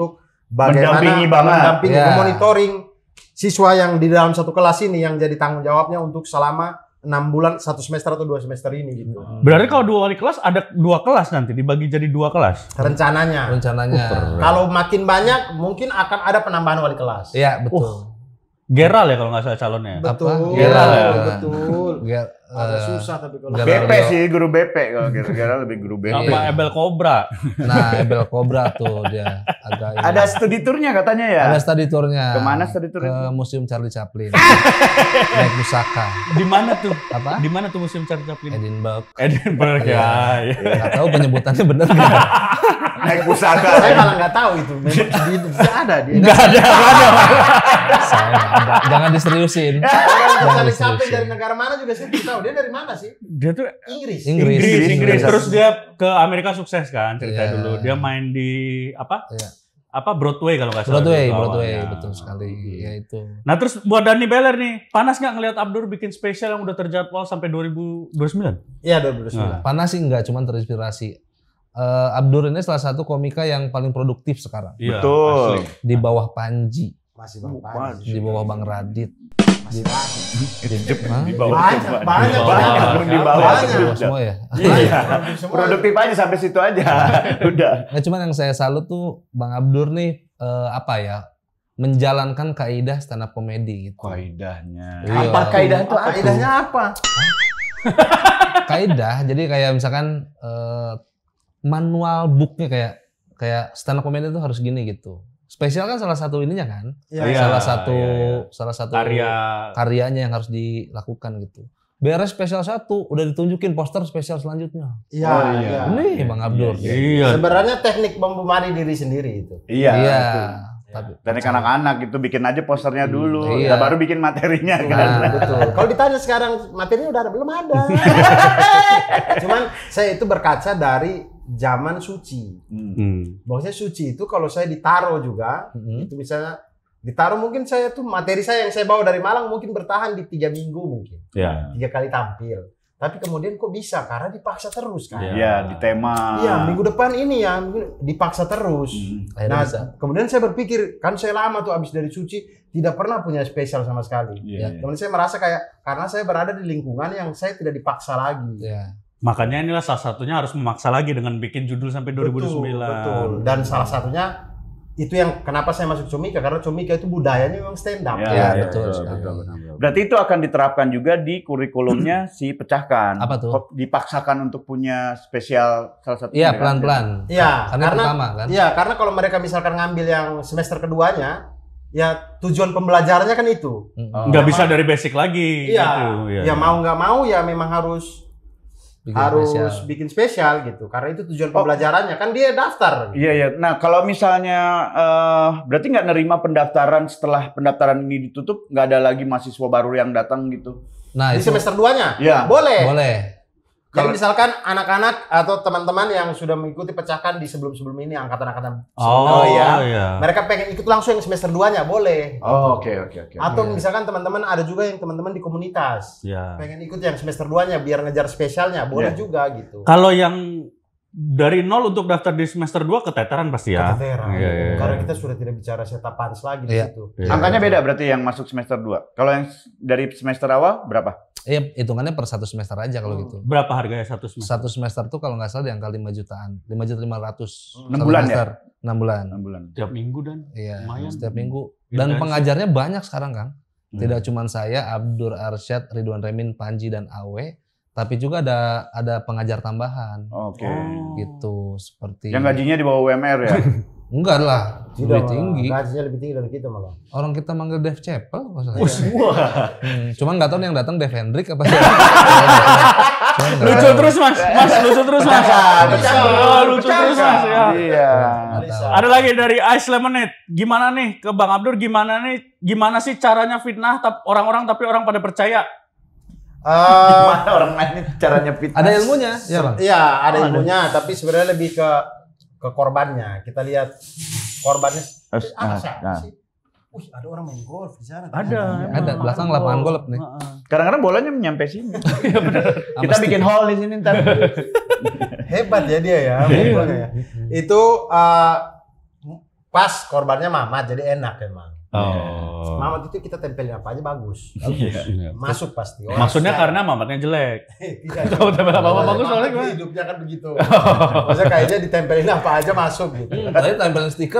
bagaimana mendampingi banget. mendampingi, monitoring siswa yang di dalam satu kelas ini yang jadi tanggung jawabnya untuk selama 6 bulan, 1 semester atau 2 semester ini gitu. Berarti kalau 2 wali kelas ada 2 kelas nanti dibagi jadi 2 kelas. Rencananya. Kalau makin banyak mungkin akan ada penambahan wali kelas. Iya, betul. Geral ya kalau nggak salah calonnya. Betul. Geral ya. Betul. Agak susah tapi kalau BP sih, guru BP kalau kira-kira lebih guru BP. Apa Ebel Cobra? Nah, Ebel Cobra tuh dia agak Ada studi tournya katanya ya? Ada study tournya. Kemana study tour? Ke Museum Charlie Chaplin. Naik pusaka. Di mana tuh? Apa? Di mana tuh Museum Charlie Chaplin? Edinburgh. Ya. Nggak tahu penyebutannya benar nggak? Naik pusaka. saya malah nggak tahu itu. Memang ada dia. Nggak ada. Saya nggak ada. Jangan diseriusin. Orang Charlie Chaplin dari negara mana juga saya tidak tahu. Dia dari mana sih? Dia tuh Inggris. Inggris. Terus dia ke Amerika sukses kan cerita Iya. dulu. Dia main di apa? Iya. Apa Broadway kalau nggak salah. Broadway, dulu Broadway, awalnya. betul sekali. Ya itu. Nah terus buat Dani Beller nih, panas nggak ngelihat Abdur bikin spesial yang udah terjadwal sampai 2029? Iya 2009. Panas sih enggak, cuman terinspirasi. Abdur ini salah satu komika yang paling produktif sekarang. Iya, Betul. asli. Di bawah Panji, Masih Bang Panji. di bawah Bang Radit. Masih lagi. Di bawah. Banyak. Di bawah. Bawah semua ya. Iya. Produktif aja sampai situ aja. Udah. Nah, cuman yang saya salut tuh Bang Abdur nih menjalankan kaidah stand up comedy gitu. Kaidahnya. Iya. Apa kaidah itu? Kaidahnya apa? Kaidah, jadi kayak misalkan manual booknya kayak stand up comedy itu harus gini gitu. Spesial kan salah satu ininya kan, Iya. salah satu Karya. karyanya yang harus dilakukan gitu. Beres spesial 1, udah ditunjukin poster spesial selanjutnya. Iya. Oh, iya. Ini Bang Abdur. Iya. Sebenarnya teknik membumari diri sendiri itu. Iya. Iya. Betul. Tapi Teknik anak-anak gitu bikin aja posternya dulu, Iya. udah baru bikin materinya kan. Nah, Betul. Kalau ditanya sekarang materinya udah ada belum ada. Cuman saya itu berkaca dari zaman suci. Bahwasanya suci itu kalau saya ditaruh juga, itu misalnya ditaruh mungkin saya tuh materi saya yang saya bawa dari Malang mungkin bertahan di 3 minggu mungkin. Iya. 3 kali tampil. Tapi kemudian kok bisa? Karena dipaksa terus kan. Iya, di tema. Iya, minggu depan ini ya dipaksa terus. akhirnya Nah, bisa. kemudian saya berpikir, kan saya lama tuh abis dari suci, tidak pernah punya spesial sama sekali. Iya. Kemudian saya merasa kayak, karena saya berada di lingkungan yang saya tidak dipaksa lagi. Ya. Makanya inilah salah satunya harus memaksa lagi dengan bikin judul sampai 2029. Betul. Dan salah satunya, itu yang kenapa saya masuk Comika, karena Comika itu budayanya memang stand up. Iya, betul sekali. Berarti itu akan diterapkan juga di kurikulumnya si Pecahkan. Apa tuh? Kok dipaksakan untuk punya spesial salah satu. Iya, pelan-pelan. Iya, Karena pertama kan. Iya, karena kalau mereka misalkan ngambil yang semester keduanya, ya tujuan pembelajarannya kan itu. Nggak bisa dari basic lagi. Iya, gitu. ya mau nggak mau ya memang harus Bikin spesial. bikin spesial gitu. Karena itu tujuan pembelajarannya kan dia daftar. Iya, iya. Nah, kalau misalnya berarti nggak nerima pendaftaran setelah pendaftaran ini ditutup, nggak ada lagi mahasiswa baru yang datang gitu? Nah, Di itu semester 2-nya? Iya. Boleh. boleh. Jadi misalkan anak-anak atau teman-teman yang sudah mengikuti Pecahkan di sebelum-sebelum ini, angkatan-angkatan Oh, iya. iya. mereka pengen ikut langsung yang semester 2-nya, boleh. Oh, oke. Atau misalkan teman-teman ada juga yang teman-teman di komunitas. Iya. Pengen ikut yang semester 2-nya biar ngejar spesialnya, boleh Iya. juga gitu. Kalau yang dari nol untuk daftar di semester 2 keteteran pasti ya. Keteteran. Iya, iya, iya. Karena kita sudah tidak bicara setup punch lagi di Iya. situ. Iya. Angkanya beda berarti yang masuk semester 2. Kalau yang dari semester awal berapa? Iya, hitungannya per 1 semester aja kalau gitu. Berapa harganya satu semester? 1 semester tuh kalau nggak salah di angka 5 jutaan. 5.500.000. 6 bulan ya? 6 bulan. 6 bulan. Tiap minggu dan. Iya, Lumayan. setiap minggu. Iya, Dan dan pengajarnya banyak sekarang kan. Tidak cuma saya, Abdur Arsyad, Ridwan Remin, Panji dan Awe, tapi juga ada pengajar tambahan. Oke. Gitu, seperti Yang gajinya di bawah UMR ya? enggak lah, Tidak, lebih malah. tinggi. Gajinya lebih tinggi dari kita malah. Orang kita manggil Dev Chapel maksudnya. Wah. Cuman nggak tahu nih yang datang Dev Hendrik apa sih. Lucu terus mas, lucu terus mas. Oh, lucu terus mas. Ya. Iya. Ada lagi dari Ice Lemonade. Gimana nih ke Bang Abdur? Gimana sih caranya fitnah orang-orang tapi orang pada percaya? Mana orang lain caranya fitnah? Ada ilmunya, ya Bang? Iya, ada ilmunya, tapi sebenarnya lebih ke korbannya. Kita lihat korbannya. nah. Wih, ada orang main golf di sana. Ada belakang lapangan golf nih. Kadang-kadang bolanya nyampe sini. Kita bikin hall di sini ntar. Hebat ya dia ya. Pokoknya ya. Itu pas korbannya Mamat, jadi enak emang. Oh. Mamat itu kita tempelin apa aja bagus. Iya. Masuk pasti. Maksudnya karena Mamatnya jelek. Tidak. Kalau tempel apa bagus soalnya gimana? Hidupnya kan begitu. Maksudnya kayaknya ditempelin apa aja masuk gitu. Tadi tempelin stiker.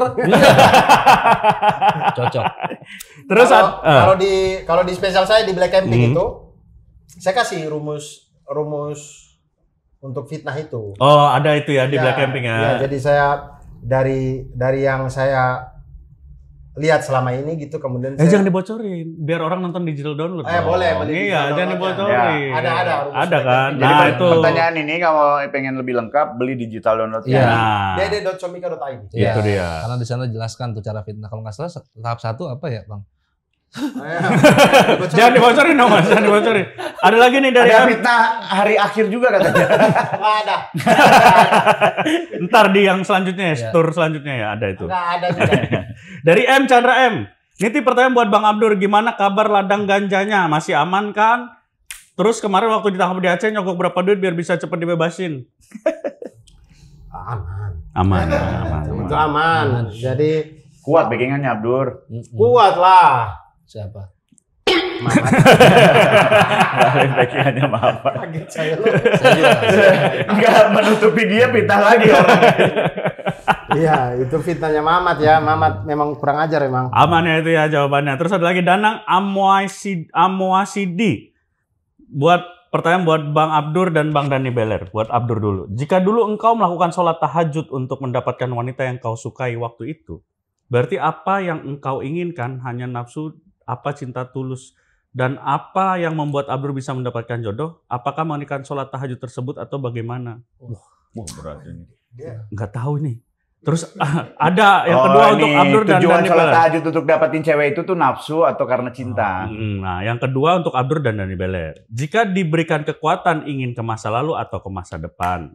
Cocok. Terus kalau di spesial saya di Black Camping itu, saya kasih rumus untuk fitnah itu. Oh, ada itu ya di Black Camping ya. Ya, jadi saya dari yang saya lihat selama ini gitu, kemudian jangan dibocorin biar orang nonton digital download. Boleh beli. Iya, jangan dibocorin. Ya. Ada kan. Jadi Nah, itu pertanyaan ini kalau pengen lebih lengkap beli digital download. Iya. dede.comika.id. Itu dia. Karena di sana jelaskan tuh cara fitnah. Kalau nggak salah tahap 1 apa ya, Bang? Jangan dibocorin dong, Mas. Jangan dibocorin. Ada lagi nih dari Ada fitnah hari akhir juga katanya. Nggak ada. Ntar di yang selanjutnya ya, tour selanjutnya ya ada itu. Nggak ada juga. Dari M Chandra M. Niti pertanyaan buat Bang Abdur, gimana kabar ladang ganjanya? Masih aman kan? Terus kemarin waktu ditangkap di Aceh nyogok berapa duit biar bisa cepet dibebasin? Aman. Itu aman. Jadi Kuat backingannya Abdur. kuat lah. Siapa? Backingannya maaf. Kaget saya lu. Enggak menutupi dia fitnah lagi orang. Iya, itu fitnahnya Mamat ya. Mamat memang kurang ajar emang. Aman ya itu ya jawabannya. Terus ada lagi Danang Amoasidi. Buat pertanyaan buat Bang Abdur dan Bang Dani Beler. Buat Abdur dulu. Jika dulu engkau melakukan sholat tahajud untuk mendapatkan wanita yang kau sukai waktu itu, berarti apa yang engkau inginkan hanya nafsu, apa cinta tulus, dan apa yang membuat Abdur bisa mendapatkan jodoh? Apakah mengerjakan sholat tahajud tersebut atau bagaimana? Berat ini. Nggak tahu nih. Terus ada yang kedua untuk Abdur dan tujuan Dani sholat Beler. tahajud untuk dapatin cewek itu tuh nafsu atau karena cinta? Nah, yang kedua untuk Abdur dan Dani Beler. Jika diberikan kekuatan ingin ke masa lalu atau ke masa depan,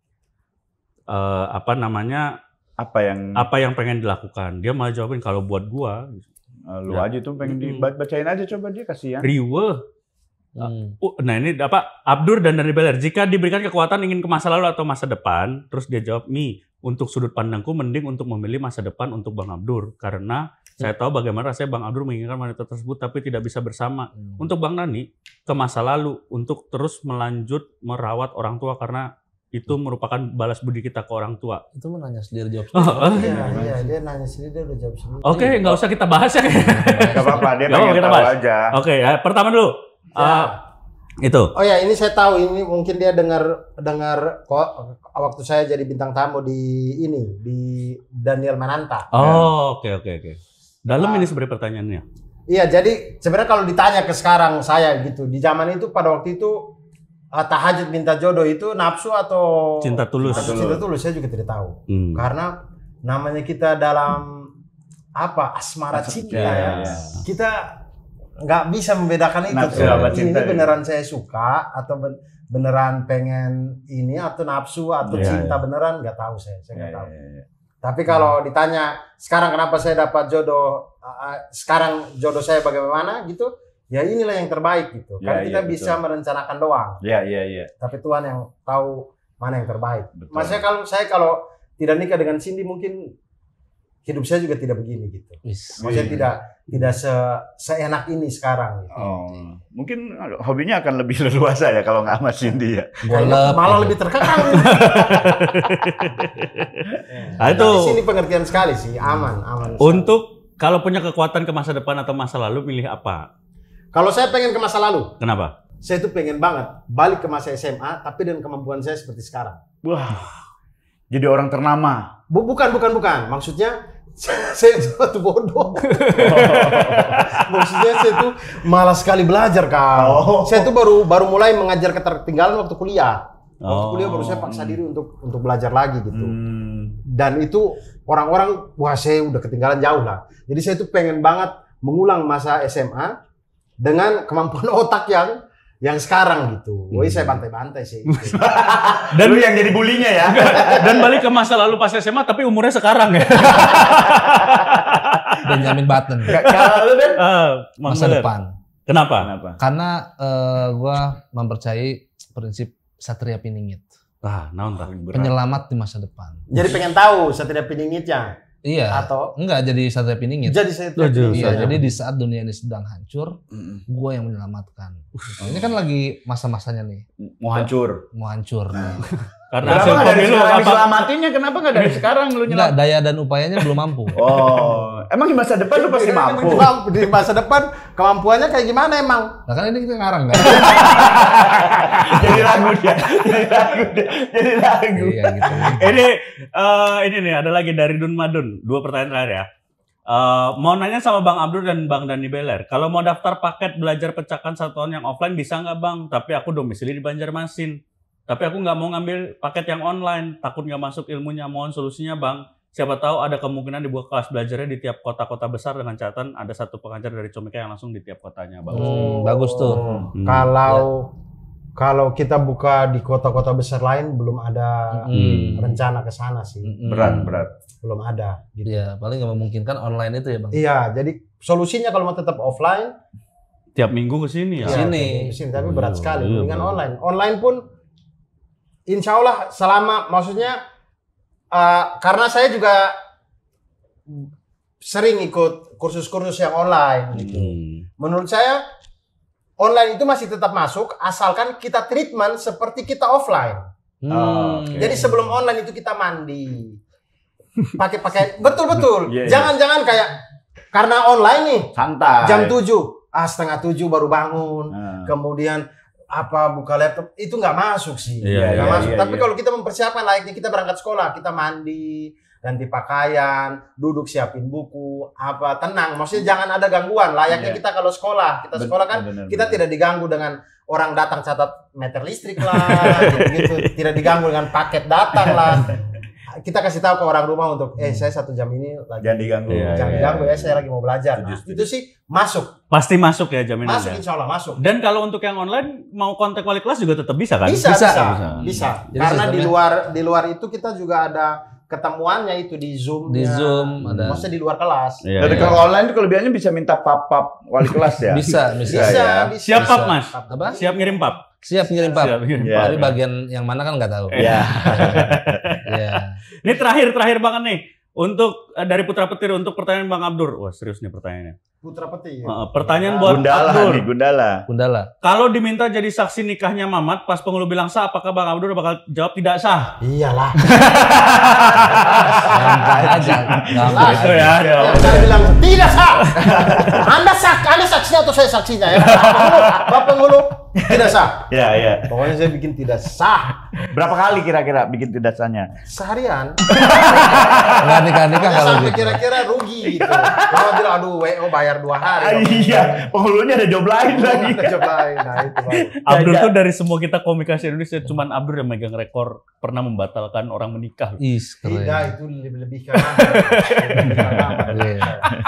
Apa yang pengen dilakukan? Dia malah jawabin kalau buat gua, lu aja tuh pengen dibacain aja coba dia kasihan. riweh. Nah ini Abdur dan Dani Beler. Jika diberikan kekuatan ingin ke masa lalu atau masa depan, terus dia jawab, untuk sudut pandangku mending untuk memilih masa depan untuk Bang Abdur. Karena saya tahu bagaimana rasanya Bang Abdur menginginkan wanita tersebut tapi tidak bisa bersama. Untuk Bang Dani, ke masa lalu untuk terus melanjut merawat orang tua karena itu merupakan balas budi kita ke orang tua. Itu mau nanya sendiri jawab sendiri. Iya, dia nanya sendiri, dia udah jawab sendiri. Oke, nggak usah kita bahas ya. Gak apa-apa, dia Nggak apa-apa, pengen kita tahu bahas. aja. Oke, ya, pertama dulu. Itu. Oh ya, ini saya tahu, ini mungkin dia dengar kok waktu saya jadi bintang tamu di Daniel Mananta. Oh, oke. Dalam ini sebenarnya pertanyaannya. Iya, jadi sebenarnya kalau ditanya ke sekarang saya gitu, di zaman itu pada waktu itu tahajud minta jodoh itu nafsu atau Cinta tulus. Cinta tulus saya juga tidak tahu. Karena namanya kita dalam asmara cinta ya. Kita nggak bisa membedakan itu. Nafsu sama cinta, ini beneran saya suka atau beneran pengen ini atau nafsu atau cinta beneran nggak tahu saya nggak tahu. Tapi kalau ditanya sekarang kenapa saya dapat jodoh, sekarang jodoh saya bagaimana gitu, ya inilah yang terbaik gitu. Kan kita bisa merencanakan doang. Iya. Tapi Tuhan yang tahu mana yang terbaik. Betul. Maksudnya kalau tidak nikah dengan Cindy mungkin hidup saya juga tidak begini gitu. Maksudnya tidak seenak ini sekarang. Gitu. Oh, mungkin hobinya akan lebih leluasa ya kalau nggak sama Cindy ya. Malah lebih terkekang. Nah, itu. Di sini pengertian sekali sih, aman. Untuk kalau punya kekuatan ke masa depan atau masa lalu, milih apa? Kalau saya pengen ke masa lalu. Kenapa? Saya tuh pengen banget balik ke masa SMA, tapi dengan kemampuan saya seperti sekarang. Wah, jadi orang ternama. Bukan. Maksudnya saya tuh bodoh. Maksudnya saya tuh malas sekali belajar, Kak. Saya tuh baru mulai mengajar ketertinggalan waktu kuliah. Waktu kuliah baru saya paksa diri untuk belajar lagi gitu. Dan itu orang-orang, wah saya udah ketinggalan jauh lah. Jadi saya tuh pengen banget mengulang masa SMA dengan kemampuan otak yang sekarang gitu. Woi saya bantai-bantai sih. Gitu. Dan lu yang jadi bulinya ya. Dan balik ke masa lalu pas SMA tapi umurnya sekarang ya. Benjamin Button. Kalau lu kan Masa depan. Kenapa? Karena gua mempercayai prinsip Satria Piningit. Naon tah? Penyelamat di masa depan. Jadi pengen tahu Satria Piningitnya. Iya. Atau enggak jadi satria piningit. jadi saya Iya, jadi di saat dunia ini sedang hancur, gue yang menyelamatkan. Ini kan lagi masa-masanya nih, Mau hancur. mau hancur. Karena Kenapa hasil nggak dari pemilu sekarang apa? diselamatinnya? Kenapa nggak dari sekarang lu Enggak, nyelam? daya dan upayanya belum mampu. Oh, emang di masa depan lu pasti mampu. Di masa depan kemampuannya kayak gimana emang? Nah kan ini kita ngarang kan? Jadi lagu dia. Jadi lagu. Iya gitu. Ini nih ada lagi dari Dun Madun. 2 pertanyaan terakhir ya. Mau nanya sama Bang Abdur dan Bang Dani Beler. Kalau mau daftar paket belajar pecahkan 1 tahun yang offline bisa nggak Bang? Tapi aku domisili di Banjarmasin. Tapi aku nggak mau ngambil paket yang online. Takut nggak masuk ilmunya. Mohon solusinya Bang. Siapa tahu ada kemungkinan dibuka kelas belajarnya di tiap kota-kota besar dengan catatan ada 1 pengajar dari Comika yang langsung di tiap kotanya. Bagus. Bagus tuh. Kalau kita buka di kota-kota besar lain belum ada rencana ke sana sih. Berat. Belum ada gitu. Iya, paling nggak memungkinkan online itu ya Bang. Iya, jadi solusinya kalau mau tetap offline Tiap minggu ke sini ya. Iya. Sini. tapi berat sekali. Iya, Mendingan bener. online. Online pun insya Allah selama maksudnya karena saya juga sering ikut kursus-kursus yang online gitu. Menurut saya online itu masih tetap masuk asalkan kita treatment seperti kita offline. Jadi sebelum online itu kita mandi, pakai betul. Iya, iya. Jangan kayak karena online nih Santai. jam 7, setengah 7 baru bangun, kemudian buka laptop itu nggak masuk sih. Iya, Nggak iya, masuk. iya, Tapi iya. kalau kita mempersiapkan layaknya kita berangkat sekolah, kita mandi, ganti pakaian, duduk siapin buku, tenang. Maksudnya jangan ada gangguan. Layaknya Iya. kita kalau sekolah, kita Benar. kita tidak diganggu dengan orang datang catat meter listrik lah, gitu. Tidak diganggu dengan paket datang lah. Kita kasih tahu ke orang rumah untuk, saya 1 jam ini lagi Jangan diganggu. jangan diganggu ya, saya lagi mau belajar. Nah, Setuju. itu sih masuk, Pasti masuk ya jaminannya. masuk insya Allah masuk. Dan kalau untuk yang online mau kontak wali kelas juga tetap bisa kan? Bisa. Jadi Karena sistemnya- di luar itu kita juga ada ketemuannya itu di Zoom. Di Zoom ada. Maksudnya di luar kelas. Iya, Dan iya. kalau online tuh kelebihannya bisa minta pap wali kelas ya. Bisa. ya. Siap pap Mas? Apa? Siap ngirim pap? Siap ngirim Pak. Siap ngirim Iya. pap. Tapi bagian yang mana kan nggak tahu. Iya. Iya. Ini terakhir banget nih. Untuk dari Putra Petir untuk pertanyaan Bang Abdur. Wah serius nih pertanyaannya. Putra Petir. Pertanyaan buat Gundala Abdur. nih, Gundala. Gundala. Kalau diminta jadi saksi nikahnya Mamat, pas penghulu bilang sah, apakah Bang Abdur bakal jawab tidak sah? Iyalah. Gampang aja. Gampang Itu aja. ya. Yang saya bilang tidak sah. Anda saksinya atau saya saksinya ya? Bapak penghulu tidak sah. Iya. Pokoknya saya bikin tidak sah Berapa kali kira-kira bikin tidak sahnya? seharian. Nggak nikah kalau Sampai gitu. kira-kira rugi gitu. Kalau bilang aduh WO bayar 2 hari. Iya, penghulunya ada job lain lagi. Ada job lain. Nah itu baru. Abdur tuh dari semua kita komunikasi Indonesia, cuman Abdur yang megang rekor pernah membatalkan orang menikah. Is keren. Tidak, itu lebih ke mana. Iya.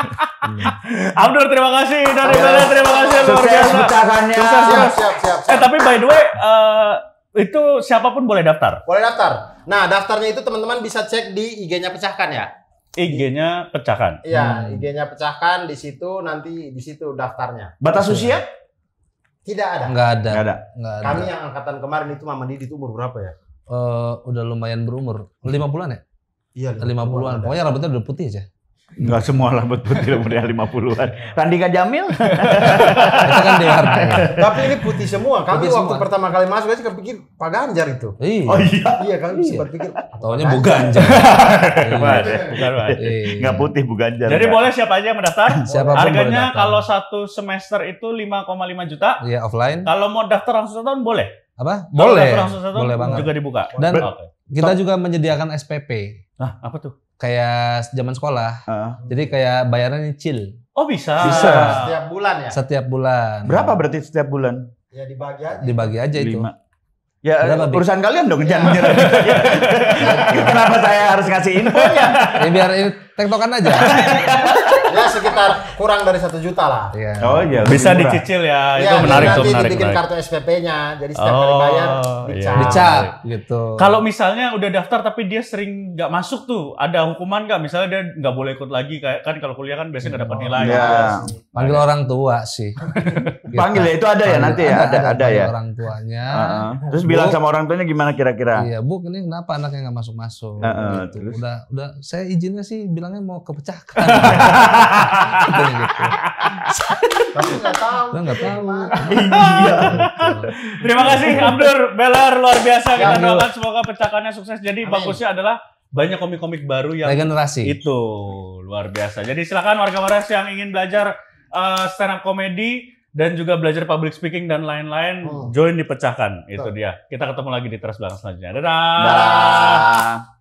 Abdur terima kasih dari Bele, terima kasih luar Sukses biasa. pecahannya. Siap. Tapi by the way, itu siapapun boleh daftar. Boleh daftar. Nah, daftarnya itu teman-teman bisa cek di IG-nya Pecahkan ya. IG-nya pecahkan. Iya, IG-nya Pecahkan di situ nanti di situ daftarnya. Batas usia? Tidak ada. Nggak ada. Nggak ada. Nggak ada. Kami yang angkatan kemarin itu Mama Didi itu umur berapa ya? Udah lumayan berumur. 50-an ya? Iya, 50-an. Pokoknya rambutnya udah putih aja. Enggak semua lah betul-betul umurnya 50-an. Randika Jamil? Itu kan diwarnai. Tapi ini putih semua. Kami Putih waktu semua. pertama kali masuk aja kepikir Pak Ganjar itu. Iya. iya. Iya, kami bisa berpikir. Taunya Bu Ganjar. Bukan, bukan, Mas. Iya. Enggak putih Bu Ganjar. Jadi Nggak. boleh siapa aja yang mendaftar. Siapapun boleh Harganya daftar. kalau 1 semester itu 5,5 juta. Iya, offline. Kalau mau daftar langsung 1 tahun boleh. Apa? Kalau Boleh. daftar langsung 1 tahun Boleh banget. juga dibuka. Dan Oke. kita juga menyediakan SPP. Nah, apa tuh? Kayak zaman sekolah. Heeh. Jadi kayak bayarannya nyicil Oh bisa. Bisa. Setiap bulan ya. setiap bulan. Berapa berarti setiap bulan? Ya dibagi aja. Dibagi aja itu. 5. Ya Berapa, Bi? urusan kalian dong, jangan nyerah. Kenapa saya harus ngasih infonya? Ya biar ini tektokan aja. Ya sekitar kurang dari 1 juta lah. Iya. Oh iya. Bisa lebih murah. dicicil ya. Ya, Itu menarik tuh, nanti menarik. dibikin menarik. kartu SPP-nya. Jadi setiap kali Oh, bayar iya. dicap. Dicap gitu. Kalau misalnya udah daftar tapi dia sering nggak masuk tuh, ada hukuman nggak? Misalnya dia nggak boleh ikut lagi, kayak kan kalau kuliah kan biasanya nggak dapat nilai. Iya. Panggil orang tua sih. Kita Panggil ya, itu ada ya nanti ya? Ada panggil ya? orang tuanya. Heeh. Terus bilang sama orang tuanya gimana kira-kira? Iya, Bu, ini kenapa anaknya nggak masuk-masuk? Heeh, Gitu. terus? Udah saya izinnya sih bilang bilangnya mau kepecahkan. Gitu. Tapi nggak tahu. Nggak tahu. Iya. Terima kasih Abdur Beler, luar biasa. Kita doakan semoga pecahkannya sukses. Jadi bagusnya adalah banyak komik-komik baru yang regenerasi. Itu luar biasa. Jadi silakan warga Waras yang ingin belajar stand up comedy dan juga belajar public speaking dan lain-lain, join di Pecahkan. Itu dia. Kita ketemu lagi di Teras Belakang selanjutnya. Dadah.